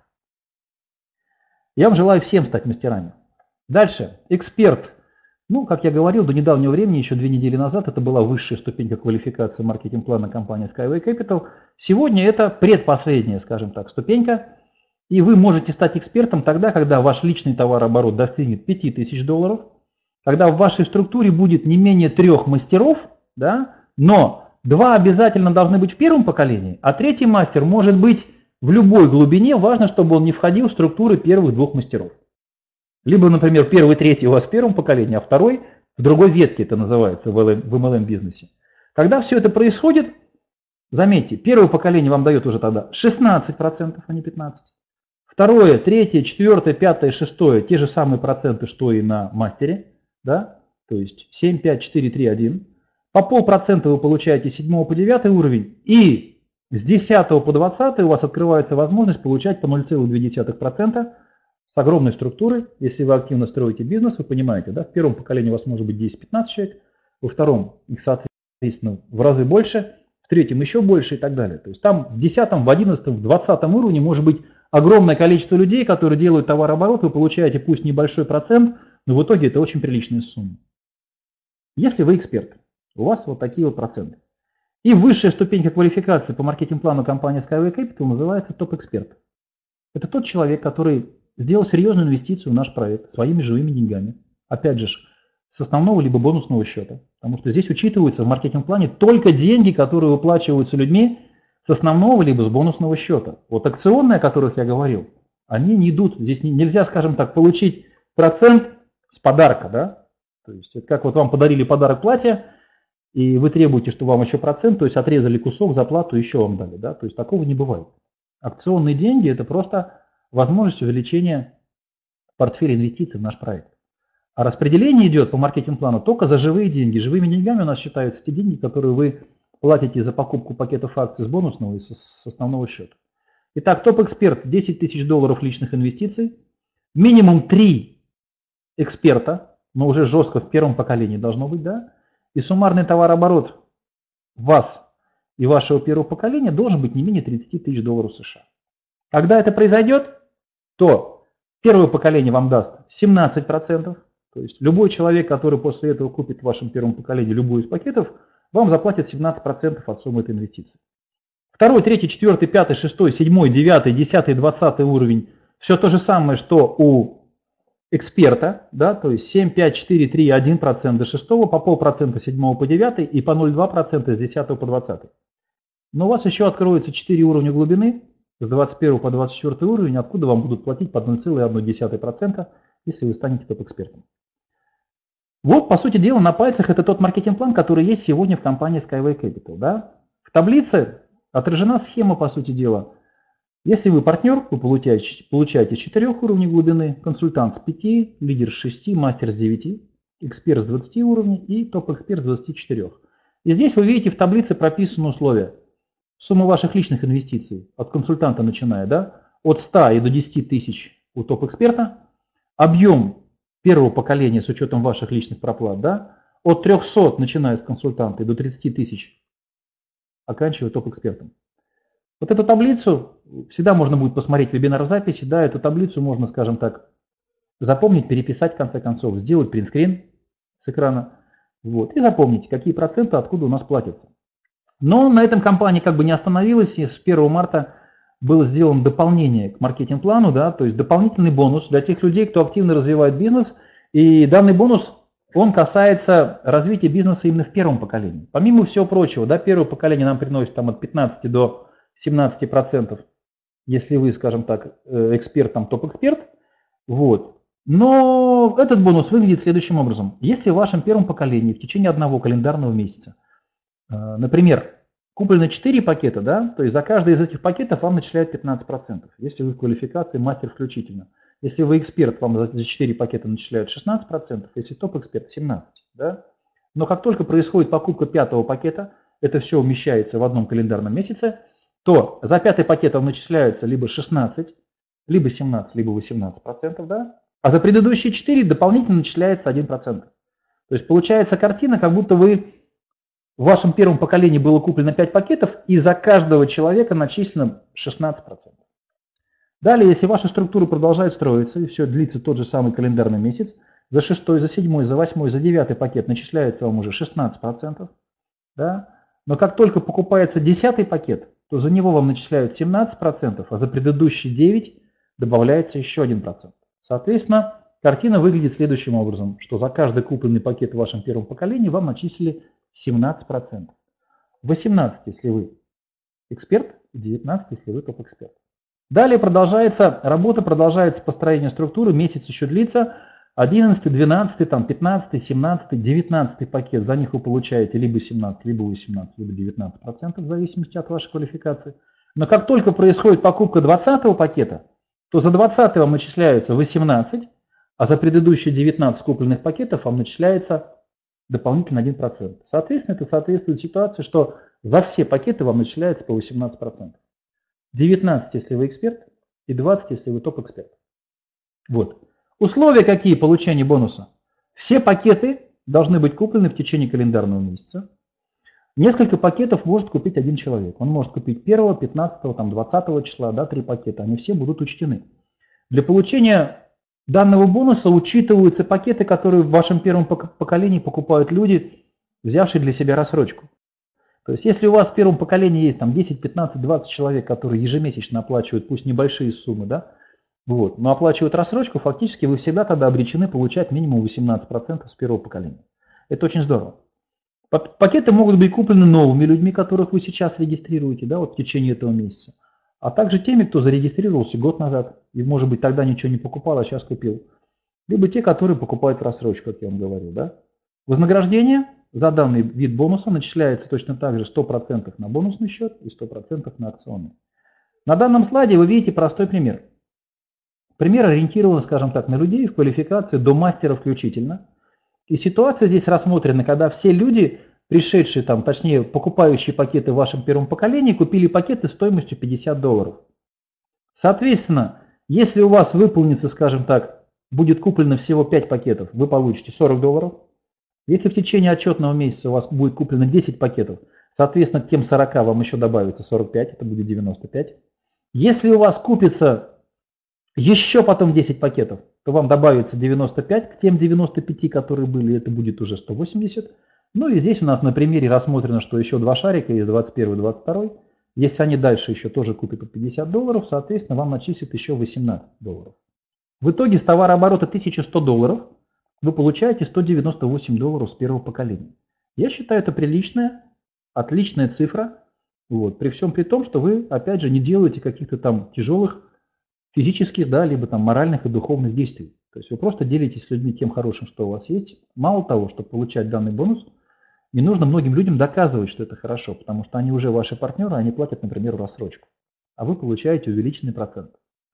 Я вам желаю всем стать мастерами. Дальше. Эксперт. Ну, как я говорил, до недавнего времени, еще две недели назад, это была высшая ступенька квалификации маркетинг-плана компании Skyway Capital. Сегодня это предпоследняя, скажем так, ступенька. И вы можете стать экспертом тогда, когда ваш личный товарооборот достигнет пяти тысяч долларов, когда в вашей структуре будет не менее трех мастеров, да, но два обязательно должны быть в первом поколении, а третий мастер может быть в любой глубине, важно, чтобы он не входил в структуры первых двух мастеров. Либо, например, первый, третий у вас в первом поколении, а второй в другой ветке, это называется в эм эл эм-бизнесе. Когда все это происходит, заметьте, первое поколение вам дает уже тогда шестнадцать процентов, а не пятнадцать процентов. Второе, третье, четвертое, пятое, шестое, те же самые проценты, что и на мастере, да, то есть семь, пять, четыре, три, один. По полпроцента вы получаете с седьмого по девятый уровень, и с десятого по двадцатый у вас открывается возможность получать по ноль целых две десятых процента с огромной структурой. Если вы активно строите бизнес, вы понимаете, да, в первом поколении у вас может быть десять-пятнадцать человек, во втором их, соответственно, в разы больше, в третьем еще больше и так далее. То есть там в десятом, в одиннадцатом, в двадцатом уровне может быть огромное количество людей, которые делают товарооборот, вы получаете пусть небольшой процент, но в итоге это очень приличная сумма. Если вы эксперт, у вас вот такие вот проценты. И высшая ступенька квалификации по маркетинг-плану компании Skyway Capital называется топ-эксперт. Это тот человек, который сделал серьезную инвестицию в наш проект своими живыми деньгами. Опять же, с основного либо бонусного счета. Потому что здесь учитываются в маркетинг-плане только деньги, которые выплачиваются людьми с основного либо с бонусного счета. Вот акционные, о которых я говорил, они не идут. Здесь нельзя, скажем так, получить процент с подарка, да? То есть это как вот вам подарили подарок платья, и вы требуете, что вам еще процент, то есть отрезали кусок, заплату, еще вам дали, да? То есть такого не бывает. Акционные деньги – это просто возможность увеличения портфеля инвестиций в наш проект. А распределение идет по маркетинг-плану только за живые деньги. Живыми деньгами у нас считаются те деньги, которые вы платите за покупку пакетов акций с бонусного и с основного счета. Итак, топ-эксперт – десять тысяч долларов личных инвестиций, минимум три эксперта, но уже жестко в первом поколении должно быть, да, и суммарный товарооборот вас и вашего первого поколения должен быть не менее тридцати тысяч долларов США. Когда это произойдет, то первое поколение вам даст семнадцать процентов, то есть любой человек, который после этого купит в вашем первом поколении любой из пакетов, вам заплатит семнадцать процентов от суммы этой инвестиции. Второй, третий, четвертый, пятый, шестой, седьмой, девятый, десятый, двадцатый уровень – все то же самое, что у эксперта, да, то есть семь, пять, четыре, три, один процент до шестого, по полпроцента с седьмого по девятый и по ноль целых два десятых процента с десятого по двадцатый. Но у вас еще откроется четыре уровня глубины, с двадцать первого по двадцать четвёртый уровень, откуда вам будут платить по ноль целых одна десятая процента, если вы станете топ-экспертом. Вот, по сути дела, на пальцах это тот маркетинг-план, который есть сегодня в компании Skyway Capital. Да? В таблице отражена схема, по сути дела. Если вы партнер, вы получаете, получаете с четырёх уровней глубины, консультант с пяти, лидер с шести, мастер с девяти, эксперт с двадцати уровней и топ-эксперт с двадцати четырёх. И здесь вы видите в таблице прописаны условия. Сумма ваших личных инвестиций, от консультанта начиная, да, от ста и до десяти тысяч у топ-эксперта, объем первого поколения с учетом ваших личных проплат, да, от трёхсот, начиная с консультанта, и до тридцати тысяч, оканчивая топ-экспертом. Вот эту таблицу всегда можно будет посмотреть в вебинар-записи, да, эту таблицу можно, скажем так, запомнить, переписать в конце концов, сделать принтскрин с экрана, вот, и запомнить, какие проценты откуда у нас платятся. Но на этом компания как бы не остановилась, и с первого марта было сделано дополнение к маркетинг-плану, да, то есть дополнительный бонус для тех людей, кто активно развивает бизнес, и данный бонус, он касается развития бизнеса именно в первом поколении. Помимо всего прочего, да, первое поколение нам приносит там, от пятнадцати до семнадцати процентов, если вы, скажем так, эксперт, там топ-эксперт, вот. Но этот бонус выглядит следующим образом. Если в вашем первом поколении в течение одного календарного месяца, например, куплено четыре пакета, да, то есть за каждый из этих пакетов вам начисляют пятнадцать процентов, если вы в квалификации мастер включительно. Если вы эксперт, вам за четыре пакета начисляют шестнадцать процентов, если топ-эксперт семнадцать процентов. Да? Но как только происходит покупка пятого пакета, это все умещается в одном календарном месяце, то за пятый пакет вам начисляется либо шестнадцать, либо семнадцать, либо восемнадцать процентов, да? А за предыдущие четыре дополнительно начисляется один процент. То есть получается картина, как будто вы в вашем первом поколении было куплено пять пакетов, и за каждого человека начислено шестнадцать процентов. Далее, если ваша структура продолжает строиться, и все длится тот же самый календарный месяц, за шестой, за седьмой, за восьмой, за девятый пакет начисляется вам уже шестнадцать процентов. Да? Но как только покупается десятый пакет, то за него вам начисляют семнадцать процентов, а за предыдущие девять процентов добавляется еще один процент. Соответственно, картина выглядит следующим образом, что за каждый купленный пакет в вашем первом поколении вам начислили семнадцать процентов. восемнадцать, если вы эксперт, и девятнадцать, если вы топ-эксперт. Далее продолжается, работа продолжается построение структуры, месяц еще длится, одиннадцатый, двенадцатый, там, пятнадцатый, семнадцатый, девятнадцатый пакет, за них вы получаете либо семнадцать, либо восемнадцать, либо девятнадцать процентов в зависимости от вашей квалификации. Но как только происходит покупка двадцатого пакета, то за двадцатый вам начисляется восемнадцать, а за предыдущие девятнадцать купленных пакетов вам начисляется дополнительно один процент. Соответственно, это соответствует ситуации, что за все пакеты вам начисляется по восемнадцать процентов. девятнадцать, если вы эксперт, и двадцать, если вы топ-эксперт. Вот. Условия какие получения бонуса? Все пакеты должны быть куплены в течение календарного месяца. Несколько пакетов может купить один человек. Он может купить первого, пятнадцатого, там, двадцатого числа, да, три пакета. Они все будут учтены. Для получения данного бонуса учитываются пакеты, которые в вашем первом поколении покупают люди, взявшие для себя рассрочку. То есть, если у вас в первом поколении есть там десять, пятнадцать, двадцать человек, которые ежемесячно оплачивают, пусть небольшие суммы, да, вот, но оплачивают рассрочку, фактически вы всегда тогда обречены получать минимум восемнадцать процентов с первого поколения. Это очень здорово. Пакеты могут быть куплены новыми людьми, которых вы сейчас регистрируете, да, вот в течение этого месяца, а также теми, кто зарегистрировался год назад и, может быть, тогда ничего не покупал, а сейчас купил. Либо те, которые покупают рассрочку, как я вам говорил. Да. Вознаграждение за данный вид бонуса начисляется точно так же сто процентов на бонусный счет и сто процентов на акционный. На данном слайде вы видите простой пример. Пример ориентирован, скажем так, на людей в квалификации до мастера включительно. И ситуация здесь рассмотрена, когда все люди, пришедшие там, точнее, покупающие пакеты в вашем первом поколении, купили пакеты стоимостью пятьдесят долларов. Соответственно, если у вас выполнится, скажем так, будет куплено всего пять пакетов, вы получите сорок долларов. Если в течение отчетного месяца у вас будет куплено десять пакетов, соответственно, к тем сорока вам еще добавится сорок пять, это будет девяносто пять. Если у вас купится еще потом десять пакетов, то вам добавится девяносто пять к тем девяноста пяти, которые были, это будет уже сто восемьдесят. Ну и здесь у нас на примере рассмотрено, что еще два шарика, есть двадцать первый и двадцать второй. Если они дальше еще тоже купят по пятьдесят долларов, соответственно, вам начислят еще восемнадцать долларов. В итоге с товарооборота тысяча сто долларов вы получаете сто девяносто восемь долларов с первого поколения. Я считаю, это приличная, отличная цифра, вот, при всем при том, что вы, опять же, не делаете каких-то там тяжелых физических, да, либо там моральных и духовных действий. То есть вы просто делитесь с людьми тем хорошим, что у вас есть. Мало того, чтобы получать данный бонус, не нужно многим людям доказывать, что это хорошо, потому что они уже ваши партнеры, они платят, например, рассрочку, а вы получаете увеличенный процент.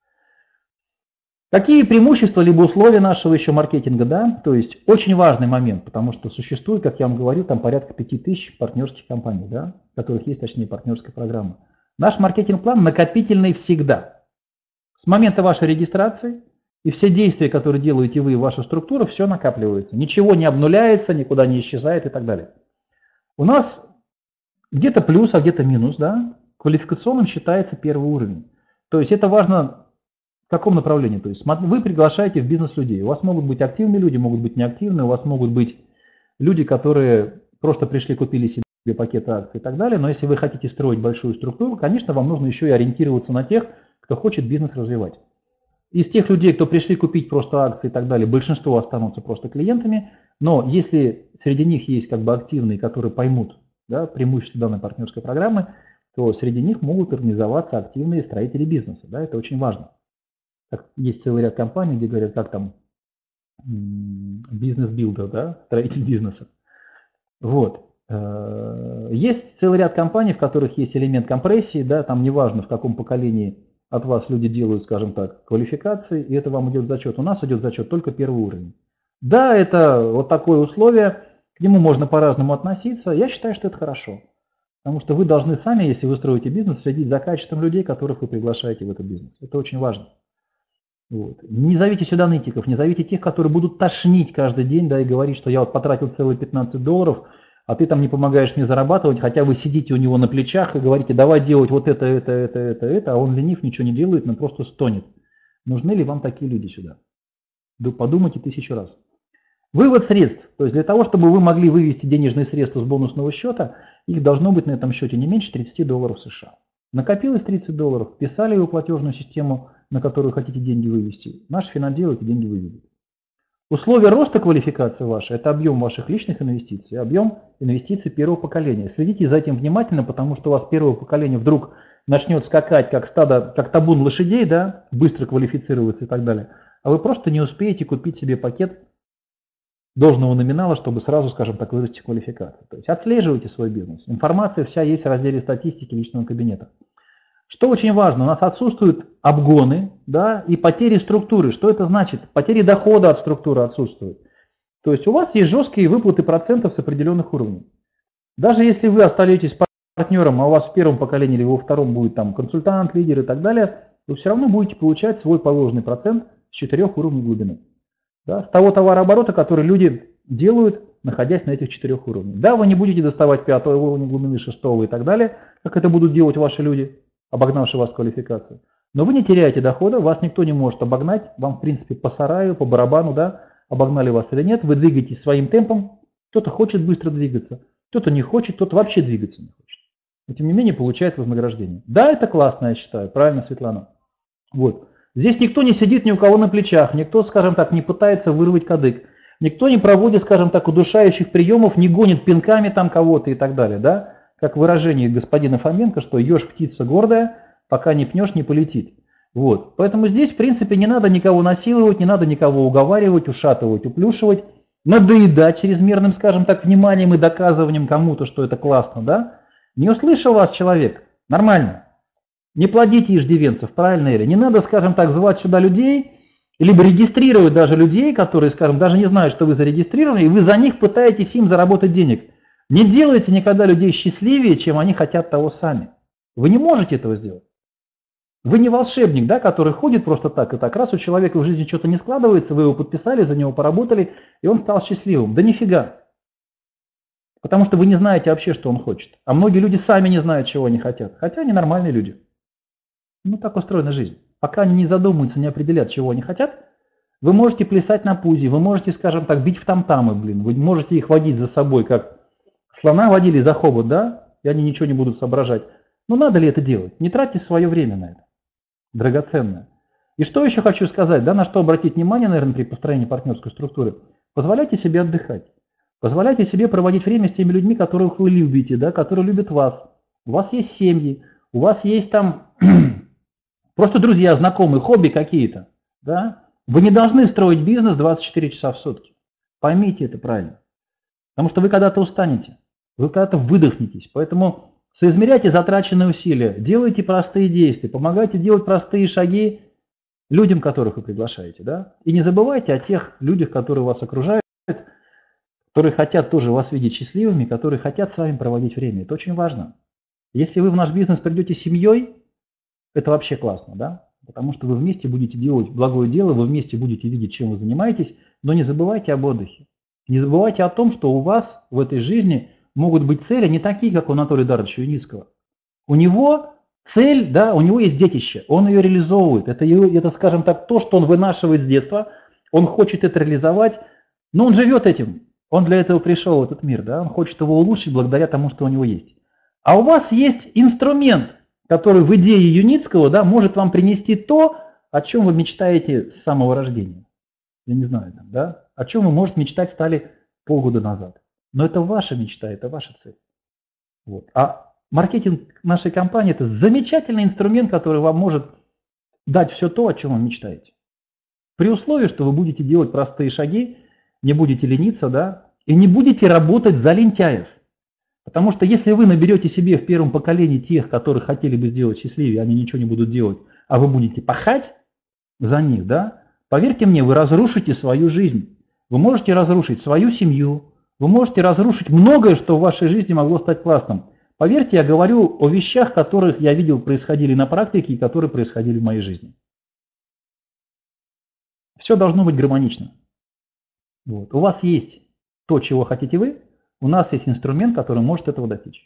Какие преимущества либо условия нашего еще маркетинга, да? То есть очень важный момент, потому что существует, как я вам говорил, там порядка пяти тысяч партнерских компаний, да, в которых есть, точнее, партнерская программа. Наш маркетинг-план накопительный всегда. С момента вашей регистрации и все действия, которые делаете вы и ваша структура, все накапливается. Ничего не обнуляется, никуда не исчезает и так далее. У нас где-то плюс, а где-то минус, да? Квалификационным считается первый уровень. То есть это важно в каком направлении. То есть вы приглашаете в бизнес людей. У вас могут быть активные люди, могут быть неактивные, у вас могут быть люди, которые просто пришли, купили себе пакеты акций и так далее. Но если вы хотите строить большую структуру, конечно, вам нужно еще и ориентироваться на тех, кто хочет бизнес развивать. Из тех людей, кто пришли купить просто акции и так далее, большинство останутся просто клиентами, но если среди них есть как бы активные, которые поймут, да, преимущество данной партнерской программы, то среди них могут организоваться активные строители бизнеса. Да, это очень важно. Есть целый ряд компаний, где говорят, как там бизнес-билдер, да, строитель бизнеса. Вот. Есть целый ряд компаний, в которых есть элемент компрессии, да, там неважно в каком поколении от вас люди делают, скажем так, квалификации, и это вам идет зачет. У нас идет зачет только первый уровень. Да, это вот такое условие, к нему можно по-разному относиться. Я считаю, что это хорошо. Потому что вы должны сами, если вы строите бизнес, следить за качеством людей, которых вы приглашаете в этот бизнес. Это очень важно. Вот. Не зовите сюда нытиков, не зовите тех, которые будут тошнить каждый день, да, и говорить, что я вот потратил целые пятнадцать долларов, а ты там не помогаешь мне зарабатывать, хотя вы сидите у него на плечах и говорите, давай делать вот это, это, это, это, это, а он ленив, ничего не делает, но просто стонет. Нужны ли вам такие люди сюда? Подумайте тысячу раз. Вывод средств. То есть для того, чтобы вы могли вывести денежные средства с бонусного счета, их должно быть на этом счете не меньше тридцати долларов США. Накопилось тридцать долларов, вписали его в платежную систему, на которую хотите деньги вывести. Наш финотдел эти деньги выведет. Условия роста квалификации вашей – это объем ваших личных инвестиций, объем инвестиций первого поколения. Следите за этим внимательно, потому что у вас первое поколение вдруг начнет скакать, как стадо, как табун лошадей, да, быстро квалифицироваться и так далее, а вы просто не успеете купить себе пакет должного номинала, чтобы сразу, скажем так, вырасти квалификацию. То есть отслеживайте свой бизнес. Информация вся есть в разделе статистики личного кабинета. Что очень важно, у нас отсутствуют обгоны, да, и потери структуры. Что это значит? Потери дохода от структуры отсутствуют. То есть у вас есть жесткие выплаты процентов с определенных уровней. Даже если вы остаетесь партнером, а у вас в первом поколении или во втором будет там консультант, лидер и так далее, вы все равно будете получать свой положенный процент с четырех уровней глубины. Да, с того товарооборота, который люди делают, находясь на этих четырех уровнях. Да, вы не будете доставать пятого уровня глубины, шестого и так далее, как это будут делать ваши люди, обогнавшие вас квалификацию. Но вы не теряете дохода, вас никто не может обогнать, вам в принципе по сараю, по барабану, да, обогнали вас или нет, вы двигаетесь своим темпом, кто-то хочет быстро двигаться, кто-то не хочет, кто-то вообще двигаться не хочет. Но тем не менее получает вознаграждение. Да, это классно, я считаю, правильно, Светлана. Вот. Здесь никто не сидит ни у кого на плечах, никто, скажем так, не пытается вырвать кадык, никто не проводит, скажем так, удушающих приемов, не гонит пинками там кого-то и так далее, да, как выражение господина Фоменко, что ешь птица гордая, пока не пнешь, не полетит. Вот. Поэтому здесь, в принципе, не надо никого насиловать, не надо никого уговаривать, ушатывать, уплюшивать, надоедать чрезмерным, скажем так, вниманием и доказыванием кому-то, что это классно, да. Не услышал вас человек, нормально. Не плодите иждивенцев, правильно или? Не надо, скажем так, звать сюда людей, либо регистрировать даже людей, которые, скажем, даже не знают, что вы зарегистрированы, и вы за них пытаетесь им заработать денег. Не делайте никогда людей счастливее, чем они хотят того сами. Вы не можете этого сделать. Вы не волшебник, да, который ходит просто так и так. Раз у человека в жизни что-то не складывается, вы его подписали, за него поработали, и он стал счастливым. Да нифига. Потому что вы не знаете вообще, что он хочет. А многие люди сами не знают, чего они хотят. Хотя они нормальные люди. Ну, так устроена жизнь. Пока они не задумаются, не определят, чего они хотят, вы можете плясать на пузе, вы можете, скажем так, бить в там-тамы, блин. Вы можете их водить за собой, как слона водили за хобот, да? И они ничего не будут соображать. Но надо ли это делать? Не тратьте свое время на это. Драгоценное. И что еще хочу сказать, да, на что обратить внимание, наверное, при построении партнерской структуры. Позволяйте себе отдыхать. Позволяйте себе проводить время с теми людьми, которых вы любите, да, которые любят вас. У вас есть семьи, у вас есть там просто друзья, знакомые, хобби какие-то. Да? Вы не должны строить бизнес двадцать четыре часа в сутки. Поймите это правильно. Потому что вы когда-то устанете, вы когда-то выдохнетесь. Поэтому соизмеряйте затраченные усилия, делайте простые действия, помогайте делать простые шаги людям, которых вы приглашаете. Да? И не забывайте о тех людях, которые вас окружают, которые хотят тоже вас видеть счастливыми, которые хотят с вами проводить время. Это очень важно. Если вы в наш бизнес придете семьей, это вообще классно, да? Потому что вы вместе будете делать благое дело, вы вместе будете видеть, чем вы занимаетесь, но не забывайте об отдыхе. Не забывайте о том, что у вас в этой жизни могут быть цели не такие, как у Анатолия Даровича Юницкого. У него цель, да, у него есть детище, он ее реализовывает. Это, это, скажем так, то, что он вынашивает с детства, он хочет это реализовать, но он живет этим. Он для этого пришел в этот мир, да, он хочет его улучшить благодаря тому, что у него есть. А у вас есть инструмент, который в идее Юницкого, да, может вам принести то, о чем вы мечтаете с самого рождения. Я не знаю, там, да, о чем вы, может, мечтать стали полгода назад. Но это ваша мечта, это ваша цель. Вот. А маркетинг нашей компании – это замечательный инструмент, который вам может дать все то, о чем вы мечтаете. При условии, что вы будете делать простые шаги, не будете лениться, да, и не будете работать за лентяев. Потому что если вы наберете себе в первом поколении тех, которых хотели бы сделать счастливее, они ничего не будут делать, а вы будете пахать за них, да, поверьте мне, вы разрушите свою жизнь. Вы можете разрушить свою семью, вы можете разрушить многое, что в вашей жизни могло стать классным. Поверьте, я говорю о вещах, которых я видел происходили на практике и которые происходили в моей жизни. Все должно быть гармонично. Вот. У вас есть то, чего хотите вы, у нас есть инструмент, который может этого достичь.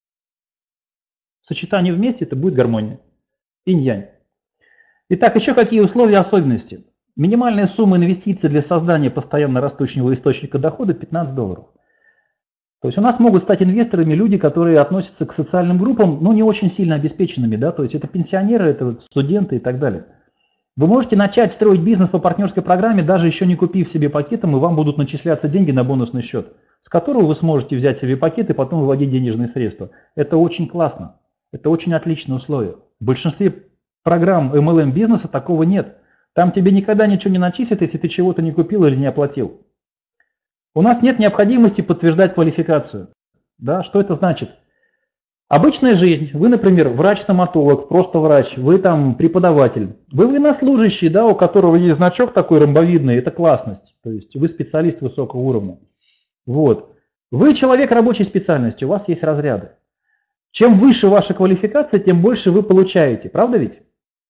Сочетание вместе – это будет гармония. Инь-янь. Итак, еще какие условия и особенности? Минимальная сумма инвестиций для создания постоянно растущего источника дохода – пятнадцать долларов. То есть у нас могут стать инвесторами люди, которые относятся к социальным группам, но не очень сильно обеспеченными, да, то есть это пенсионеры, это студенты и так далее. Вы можете начать строить бизнес по партнерской программе, даже еще не купив себе пакетом, и вам будут начисляться деньги на бонусный счет, с которого вы сможете взять себе пакет и потом выводить денежные средства. Это очень классно, это очень отличное условие. В большинстве программ эм эл эм бизнеса такого нет. Там тебе никогда ничего не начислят, если ты чего-то не купил или не оплатил. У нас нет необходимости подтверждать квалификацию. Да? Что это значит? Обычная жизнь. Вы, например, врач-стоматолог, просто врач, вы там преподаватель. Вы военнослужащий, да, у которого есть значок такой ромбовидный, это классность. То есть вы специалист высокого уровня. Вот. Вы человек рабочей специальности, у вас есть разряды. Чем выше ваша квалификация, тем больше вы получаете. Правда ведь?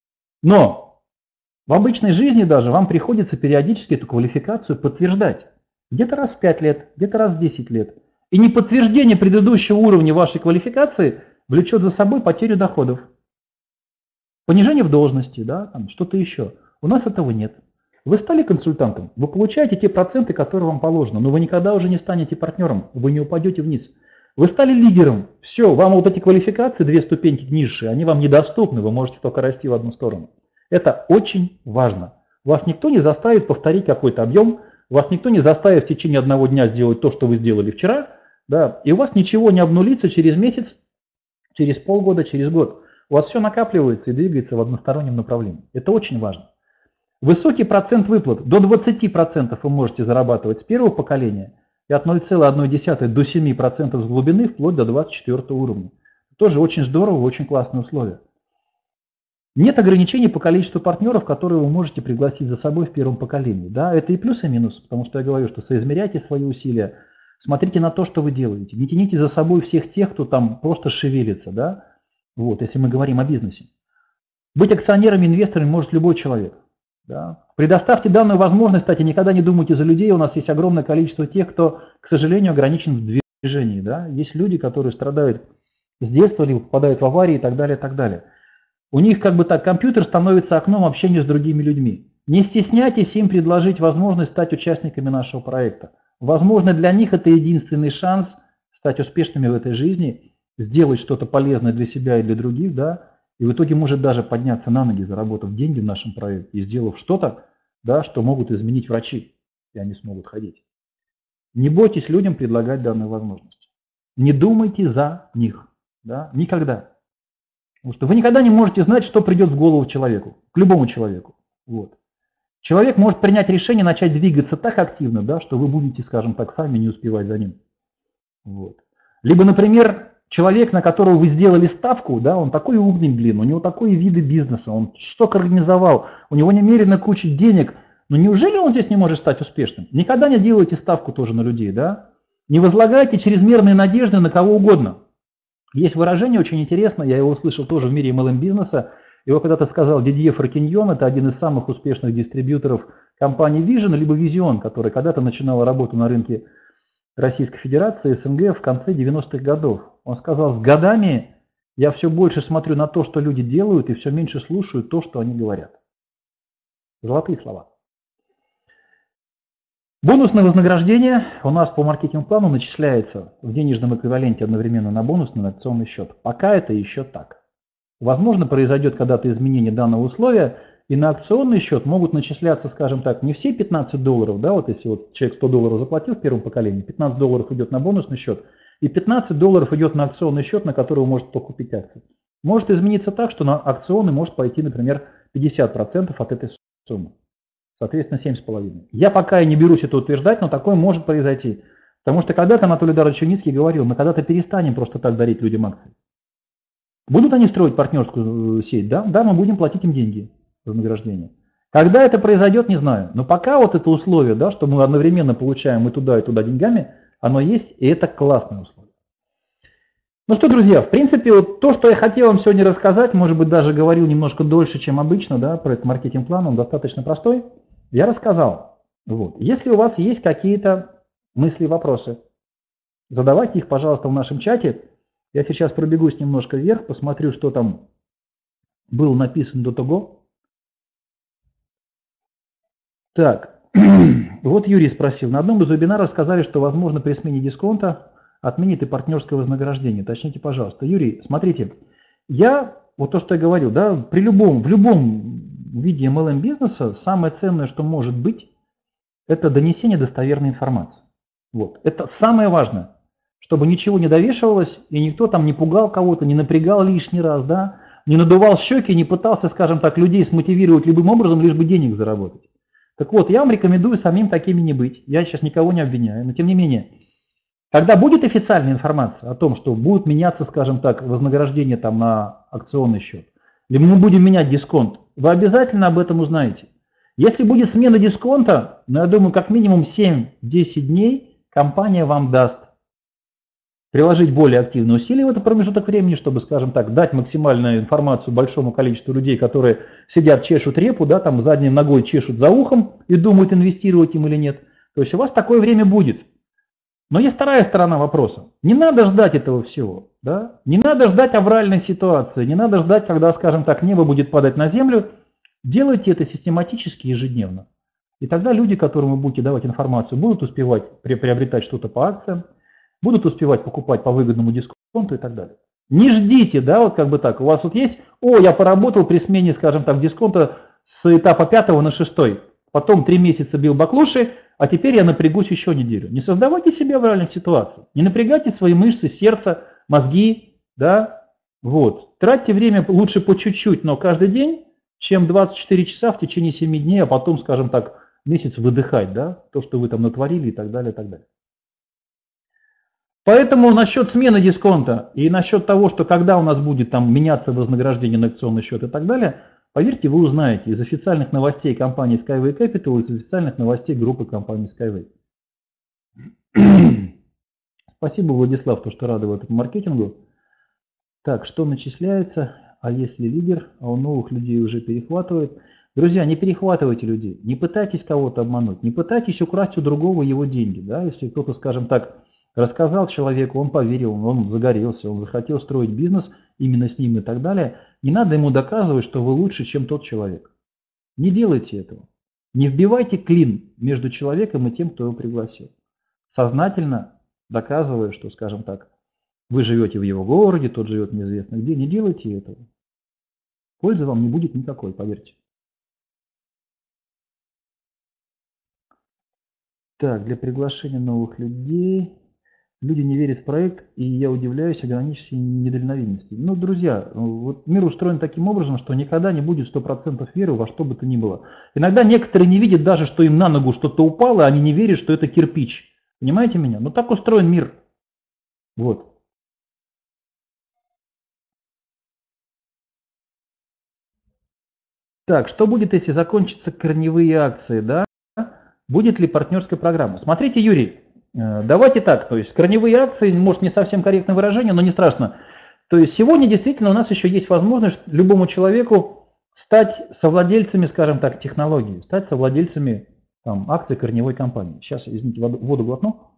Но в обычной жизни даже вам приходится периодически эту квалификацию подтверждать. Где-то раз в пять лет, где-то раз в десять лет. И неподтверждение предыдущего уровня вашей квалификации влечет за собой потерю доходов. Понижение в должности, да, там что-то еще. У нас этого нет. Вы стали консультантом, вы получаете те проценты, которые вам положено, но вы никогда уже не станете партнером, вы не упадете вниз. Вы стали лидером, все, вам вот эти квалификации, две ступеньки низшие, они вам недоступны, вы можете только расти в одну сторону. Это очень важно. Вас никто не заставит повторить какой-то объем, вас никто не заставит в течение одного дня сделать то, что вы сделали вчера, да, и у вас ничего не обнулится через месяц, через полгода, через год. У вас все накапливается и двигается в одностороннем направлении. Это очень важно. Высокий процент выплат, до двадцати процентов вы можете зарабатывать с первого поколения и от ноль целых одной десятой до семи процентов с глубины вплоть до двадцать четвёртого уровня. Тоже очень здорово, очень классные условия. Нет ограничений по количеству партнеров, которые вы можете пригласить за собой в первом поколении. Да, это и плюс, и минус, потому что я говорю, что соизмеряйте свои усилия, смотрите на то, что вы делаете. Не тяните за собой всех тех, кто там просто шевелится, да, вот, если мы говорим о бизнесе. Быть акционерами, инвесторами может любой человек. Да. Предоставьте данную возможность, кстати, никогда не думайте за людей, у нас есть огромное количество тех, кто, к сожалению, ограничен в движении. Да. Есть люди, которые страдают с детства, либо попадают в аварии и так далее, и так далее. У них как бы так компьютер становится окном общения с другими людьми. Не стесняйтесь им предложить возможность стать участниками нашего проекта. Возможно, для них это единственный шанс стать успешными в этой жизни, сделать что-то полезное для себя и для других, да, и в итоге может даже подняться на ноги, заработав деньги в нашем проекте и сделав что-то, да, что могут изменить врачи, и они смогут ходить. Не бойтесь людям предлагать данную возможность. Не думайте за них, да, никогда. Потому что вы никогда не можете знать, что придет в голову человеку, к любому человеку. Вот. Человек может принять решение начать двигаться так активно, да, что вы будете, скажем так, сами не успевать за ним. Вот. Либо, например, человек, на которого вы сделали ставку, да, он такой умный, блин, у него такие виды бизнеса, он столько организовал, у него немерено куча денег, но неужели он здесь не может стать успешным? Никогда не делайте ставку тоже на людей, да? Не возлагайте чрезмерные надежды на кого угодно. Есть выражение очень интересное, я его услышал тоже в мире эм эл эм бизнеса. Его когда-то сказал Дидье Фракиньон, это один из самых успешных дистрибьюторов компании Vision, либо Vision, которая когда-то начинала работу на рынке Российской Федерации, эс эн гэ в конце девяностых годов. Он сказал, с годами я все больше смотрю на то, что люди делают, и все меньше слушаю то, что они говорят. Золотые слова. Бонусное вознаграждение у нас по маркетинг-плану начисляется в денежном эквиваленте одновременно на бонусный и на акционный счет. Пока это еще так. Возможно, произойдет когда-то изменение данного условия, и на акционный счет могут начисляться, скажем так, не все пятнадцать долларов, да, вот если вот человек сто долларов заплатил в первом поколении, пятнадцать долларов идет на бонусный счет, и пятнадцать долларов идет на акционный счет, на который вы можете только купить акции. Может измениться так, что на акционный может пойти, например, пятьдесят процентов от этой суммы. Соответственно, семь с половиной. Я пока и не берусь это утверждать, но такое может произойти. Потому что когда-то Анатолий Эдуардович Юницкий говорил, мы когда-то перестанем просто так дарить людям акции. Будут они строить партнерскую сеть? Да, да, мы будем платить им деньги за вознаграждение. Когда это произойдет, не знаю. Но пока вот это условие, да, что мы одновременно получаем и туда, и туда деньгами, оно есть, и это классное условие. Ну что, друзья, в принципе, вот то, что я хотел вам сегодня рассказать, может быть, даже говорил немножко дольше, чем обычно, да, про этот маркетинг-план, он достаточно простой. Я рассказал. Вот. Если у вас есть какие-то мысли, вопросы, задавайте их, пожалуйста, в нашем чате. Я сейчас пробегусь немножко вверх, посмотрю, что там было написано до того. Так, вот Юрий спросил. На одном из вебинаров сказали, что возможно при смене дисконта отменит и партнерское вознаграждение. Уточните, пожалуйста. Юрий, смотрите, я, вот то, что я говорил, да, при любом, в любом виде эм эл эм-бизнеса самое ценное, что может быть, это донесение достоверной информации. Вот. Это самое важное, чтобы ничего не довешивалось, и никто там не пугал кого-то, не напрягал лишний раз, да, не надувал щеки, не пытался, скажем так, людей смотивировать любым образом, лишь бы денег заработать. Так вот, я вам рекомендую самим такими не быть. Я сейчас никого не обвиняю, но тем не менее, когда будет официальная информация о том, что будут меняться, скажем так, вознаграждение там на акционный счет, либо мы будем менять дисконт, вы обязательно об этом узнаете. Если будет смена дисконта, ну, я думаю, как минимум семь-десять дней компания вам даст приложить более активные усилия в этот промежуток времени, чтобы, скажем так, дать максимальную информацию большому количеству людей, которые сидят, чешут репу, да, там задней ногой чешут за ухом и думают, инвестировать им или нет. То есть у вас такое время будет. Но есть вторая сторона вопроса. Не надо ждать этого всего. Да? Не надо ждать авральной ситуации, не надо ждать, когда, скажем так, небо будет падать на землю. Делайте это систематически ежедневно. И тогда люди, которым вы будете давать информацию, будут успевать приобретать что-то по акциям, будут успевать покупать по выгодному дисконту и так далее. Не ждите, да, вот как бы так. У вас вот есть, о, я поработал при смене, скажем так, дисконта с этапа пятого на шестой. Потом три месяца бил баклуши, а теперь я напрягусь еще неделю. Не создавайте себе авральных ситуаций. Не напрягайте свои мышцы, сердце, мозги, да. Вот. Тратьте время лучше по чуть-чуть, но каждый день, чем двадцать четыре часа в течение семи дней, а потом, скажем так, месяц выдыхать, да, то, что вы там натворили и так далее, и так далее. Поэтому насчет смены дисконта и насчет того, что когда у нас будет там меняться вознаграждение на акционный счет и так далее, поверьте, вы узнаете из официальных новостей компании Skyway Capital, из официальных новостей группы компании Skyway. Спасибо, Владислав, то, что рады в этом маркетингу. Так, что начисляется? А если лидер, а у новых людей уже перехватывает? Друзья, не перехватывайте людей, не пытайтесь кого-то обмануть, не пытайтесь украсть у другого его деньги. Да? Если кто-то, скажем так, рассказал человеку, он поверил, он загорелся, он захотел строить бизнес именно с ним и так далее, не надо ему доказывать, что вы лучше, чем тот человек. Не делайте этого. Не вбивайте клин между человеком и тем, кто его пригласил. Сознательно доказывая, что, скажем так, вы живете в его городе, тот живет неизвестно где, не делайте этого. Пользы вам не будет никакой, поверьте. Так, для приглашения новых людей... Люди не верят в проект, и я удивляюсь ограниченности недальновидности. Ну, друзья, вот мир устроен таким образом, что никогда не будет сто процентов веры во что бы то ни было. Иногда некоторые не видят даже, что им на ногу что-то упало, они не верят, что это кирпич. Понимаете меня? Ну, так устроен мир. Вот. Так, что будет, если закончатся корневые акции, да? Будет ли партнерская программа? Смотрите, Юрий. Давайте так, то есть корневые акции, может не совсем корректное выражение, но не страшно. То есть сегодня действительно у нас еще есть возможность любому человеку стать совладельцами, скажем так, технологий, стать совладельцами там, акций корневой компании. Сейчас, извините, воду, воду глотну.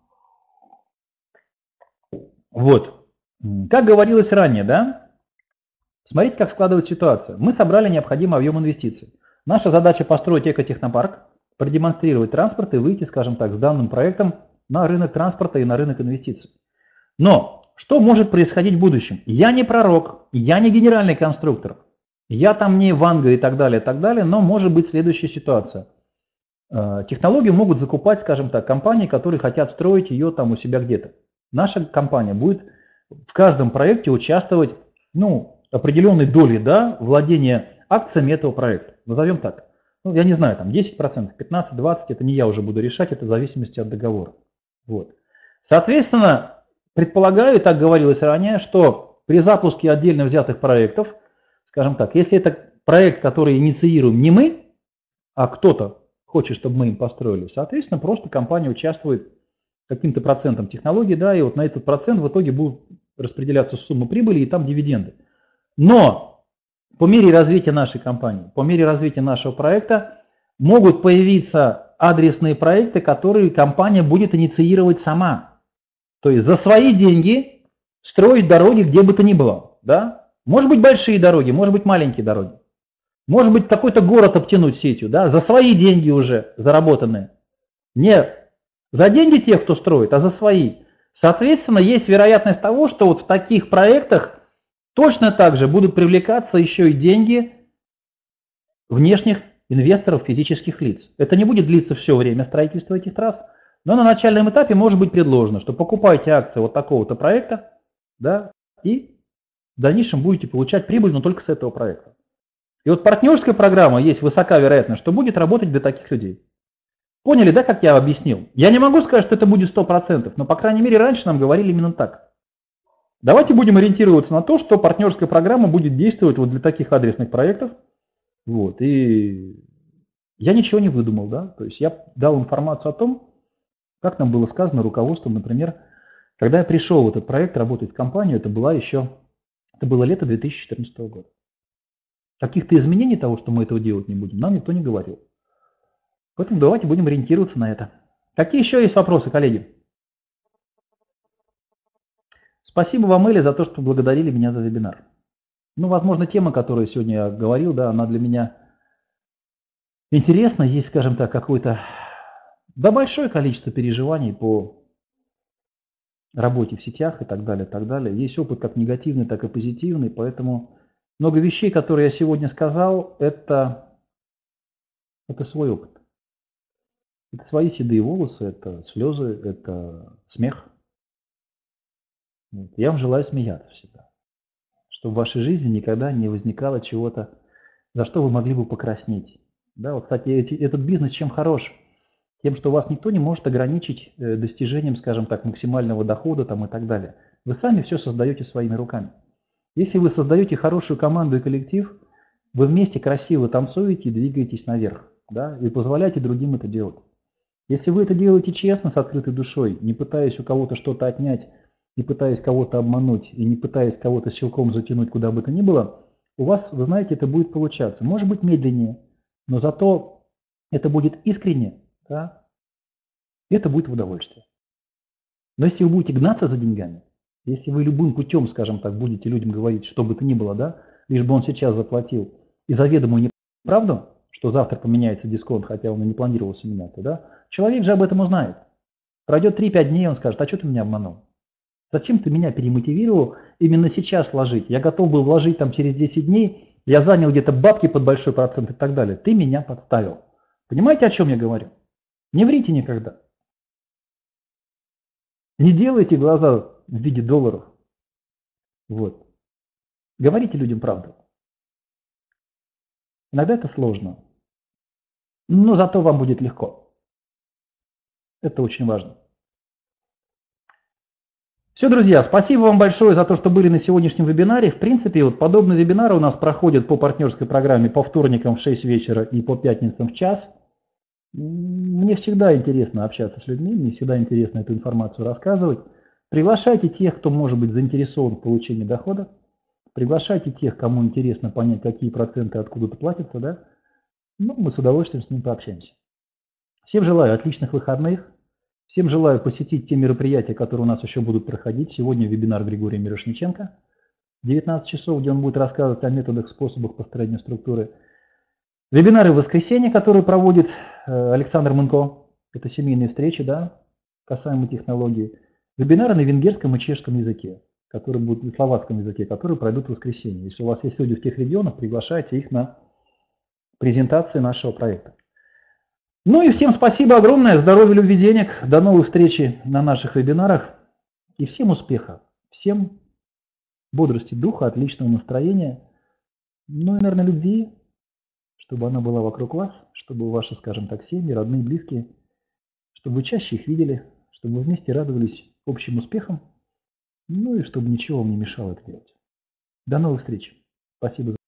Вот. Как говорилось ранее, да? Смотрите, как складывается ситуация. Мы собрали необходимый объем инвестиций. Наша задача построить экотехнопарк, продемонстрировать транспорт и выйти, скажем так, с данным проектом на рынок транспорта и на рынок инвестиций. Но что может происходить в будущем? Я не пророк, я не генеральный конструктор, я там не Ванга и так далее, и так далее, но может быть следующая ситуация. Технологию могут закупать, скажем так, компании, которые хотят строить ее там у себя где-то. Наша компания будет в каждом проекте участвовать, ну, определенной долей, да, владения акциями этого проекта. Назовем так. Ну, я не знаю, там десять процентов, пятнадцать, двадцать, это не я уже буду решать, это в зависимости от договора. Вот. Соответственно, предполагаю, так говорилось ранее, что при запуске отдельно взятых проектов, скажем так, если это проект, который инициируем не мы, а кто-то хочет, чтобы мы им построили, соответственно, просто компания участвует каким-то процентом технологий, да, и вот на этот процент в итоге будут распределяться сумма прибыли и там дивиденды. Но по мере развития нашей компании, по мере развития нашего проекта могут появиться адресные проекты, которые компания будет инициировать сама. То есть за свои деньги строить дороги где бы то ни было. Да? Может быть большие дороги, может быть маленькие дороги. Может быть какой-то город обтянуть сетью, да? За свои деньги уже заработанные. Не за деньги тех, кто строит, а за свои. Соответственно, есть вероятность того, что вот в таких проектах точно так же будут привлекаться еще и деньги внешних инвесторов, физических лиц. Это не будет длиться все время строительства этих трасс, но на начальном этапе может быть предложено, что покупайте акции вот такого-то проекта, да, и в дальнейшем будете получать прибыль, но только с этого проекта. И вот партнерская программа есть высока вероятность, что будет работать для таких людей. Поняли, да, как я объяснил? Я не могу сказать, что это будет сто процентов, но, по крайней мере, раньше нам говорили именно так. Давайте будем ориентироваться на то, что партнерская программа будет действовать вот для таких адресных проектов. Вот, и я ничего не выдумал, да, то есть я дал информацию о том, как нам было сказано руководством, например, когда я пришел в этот проект работать в компанию, это было еще, это было лето две тысячи четырнадцатого года. Каких-то изменений того, что мы этого делать не будем, нам никто не говорил. Поэтому давайте будем ориентироваться на это. Какие еще есть вопросы, коллеги? Спасибо вам, Эля, за то, что благодарили меня за вебинар. Ну, возможно, тема, которую сегодня я говорил, да, она для меня интересна. Есть, скажем так, какое-то, да, большое количество переживаний по работе в сетях и так далее, и так далее. Есть опыт как негативный, так и позитивный, поэтому много вещей, которые я сегодня сказал, это, это свой опыт. Это свои седые волосы, это слезы, это смех. Я вам желаю смеяться всегда, чтобы в вашей жизни никогда не возникало чего-то, за что вы могли бы покраснеть. Да, вот, кстати, эти, этот бизнес чем хорош? Тем, что вас никто не может ограничить достижением, скажем так, максимального дохода там, и так далее. Вы сами все создаете своими руками. Если вы создаете хорошую команду и коллектив, вы вместе красиво танцуете и двигаетесь наверх, да, и позволяете другим это делать. Если вы это делаете честно, с открытой душой, не пытаясь у кого-то что-то отнять, не пытаясь кого-то обмануть и не пытаясь кого-то силком затянуть куда бы то ни было, у вас, вы знаете, это будет получаться. Может быть медленнее, но зато это будет искренне, да, и это будет в удовольствие. Но если вы будете гнаться за деньгами, если вы любым путем, скажем так, будете людям говорить, что бы то ни было, да, лишь бы он сейчас заплатил, и заведомую неправду, что завтра поменяется дисконт, хотя он и не планировался меняться, да, человек же об этом узнает. Пройдет три-пять дней, он скажет, а что ты меня обманул? Зачем ты меня перемотивировал именно сейчас вложить? Я готов был вложить там через десять дней, я занял где-то бабки под большой процент и так далее. Ты меня подставил. Понимаете, о чем я говорю? Не врите никогда. Не делайте глаза в виде долларов. Вот. Говорите людям правду. Иногда это сложно, но зато вам будет легко. Это очень важно. Все, друзья, спасибо вам большое за то, что были на сегодняшнем вебинаре. В принципе, вот подобные вебинары у нас проходят по партнерской программе по вторникам в шесть вечера и по пятницам в час. Мне всегда интересно общаться с людьми, мне всегда интересно эту информацию рассказывать. Приглашайте тех, кто может быть заинтересован в получении дохода. Приглашайте тех, кому интересно понять, какие проценты откуда-то платятся, да? Ну, мы с удовольствием с ним пообщаемся. Всем желаю отличных выходных. Всем желаю посетить те мероприятия, которые у нас еще будут проходить. Сегодня вебинар Григория Мирошниченко. девятнадцать часов, где он будет рассказывать о методах, способах построения структуры. Вебинары в воскресенье, которые проводит Александр Мунко. Это семейные встречи, да, касаемо технологий. Вебинары на венгерском и чешском языке, которые будут, и словацком языке, которые пройдут в воскресенье. Если у вас есть люди в тех регионах, приглашайте их на презентации нашего проекта. Ну и всем спасибо огромное, здоровья, любви, денег, до новых встреч на наших вебинарах и всем успеха, всем бодрости духа, отличного настроения, ну и, наверное, любви, чтобы она была вокруг вас, чтобы ваши, скажем так, семьи, родные, близкие, чтобы вы чаще их видели, чтобы вы вместе радовались общим успехам, ну и чтобы ничего вам не мешало это делать. До новых встреч. Спасибо за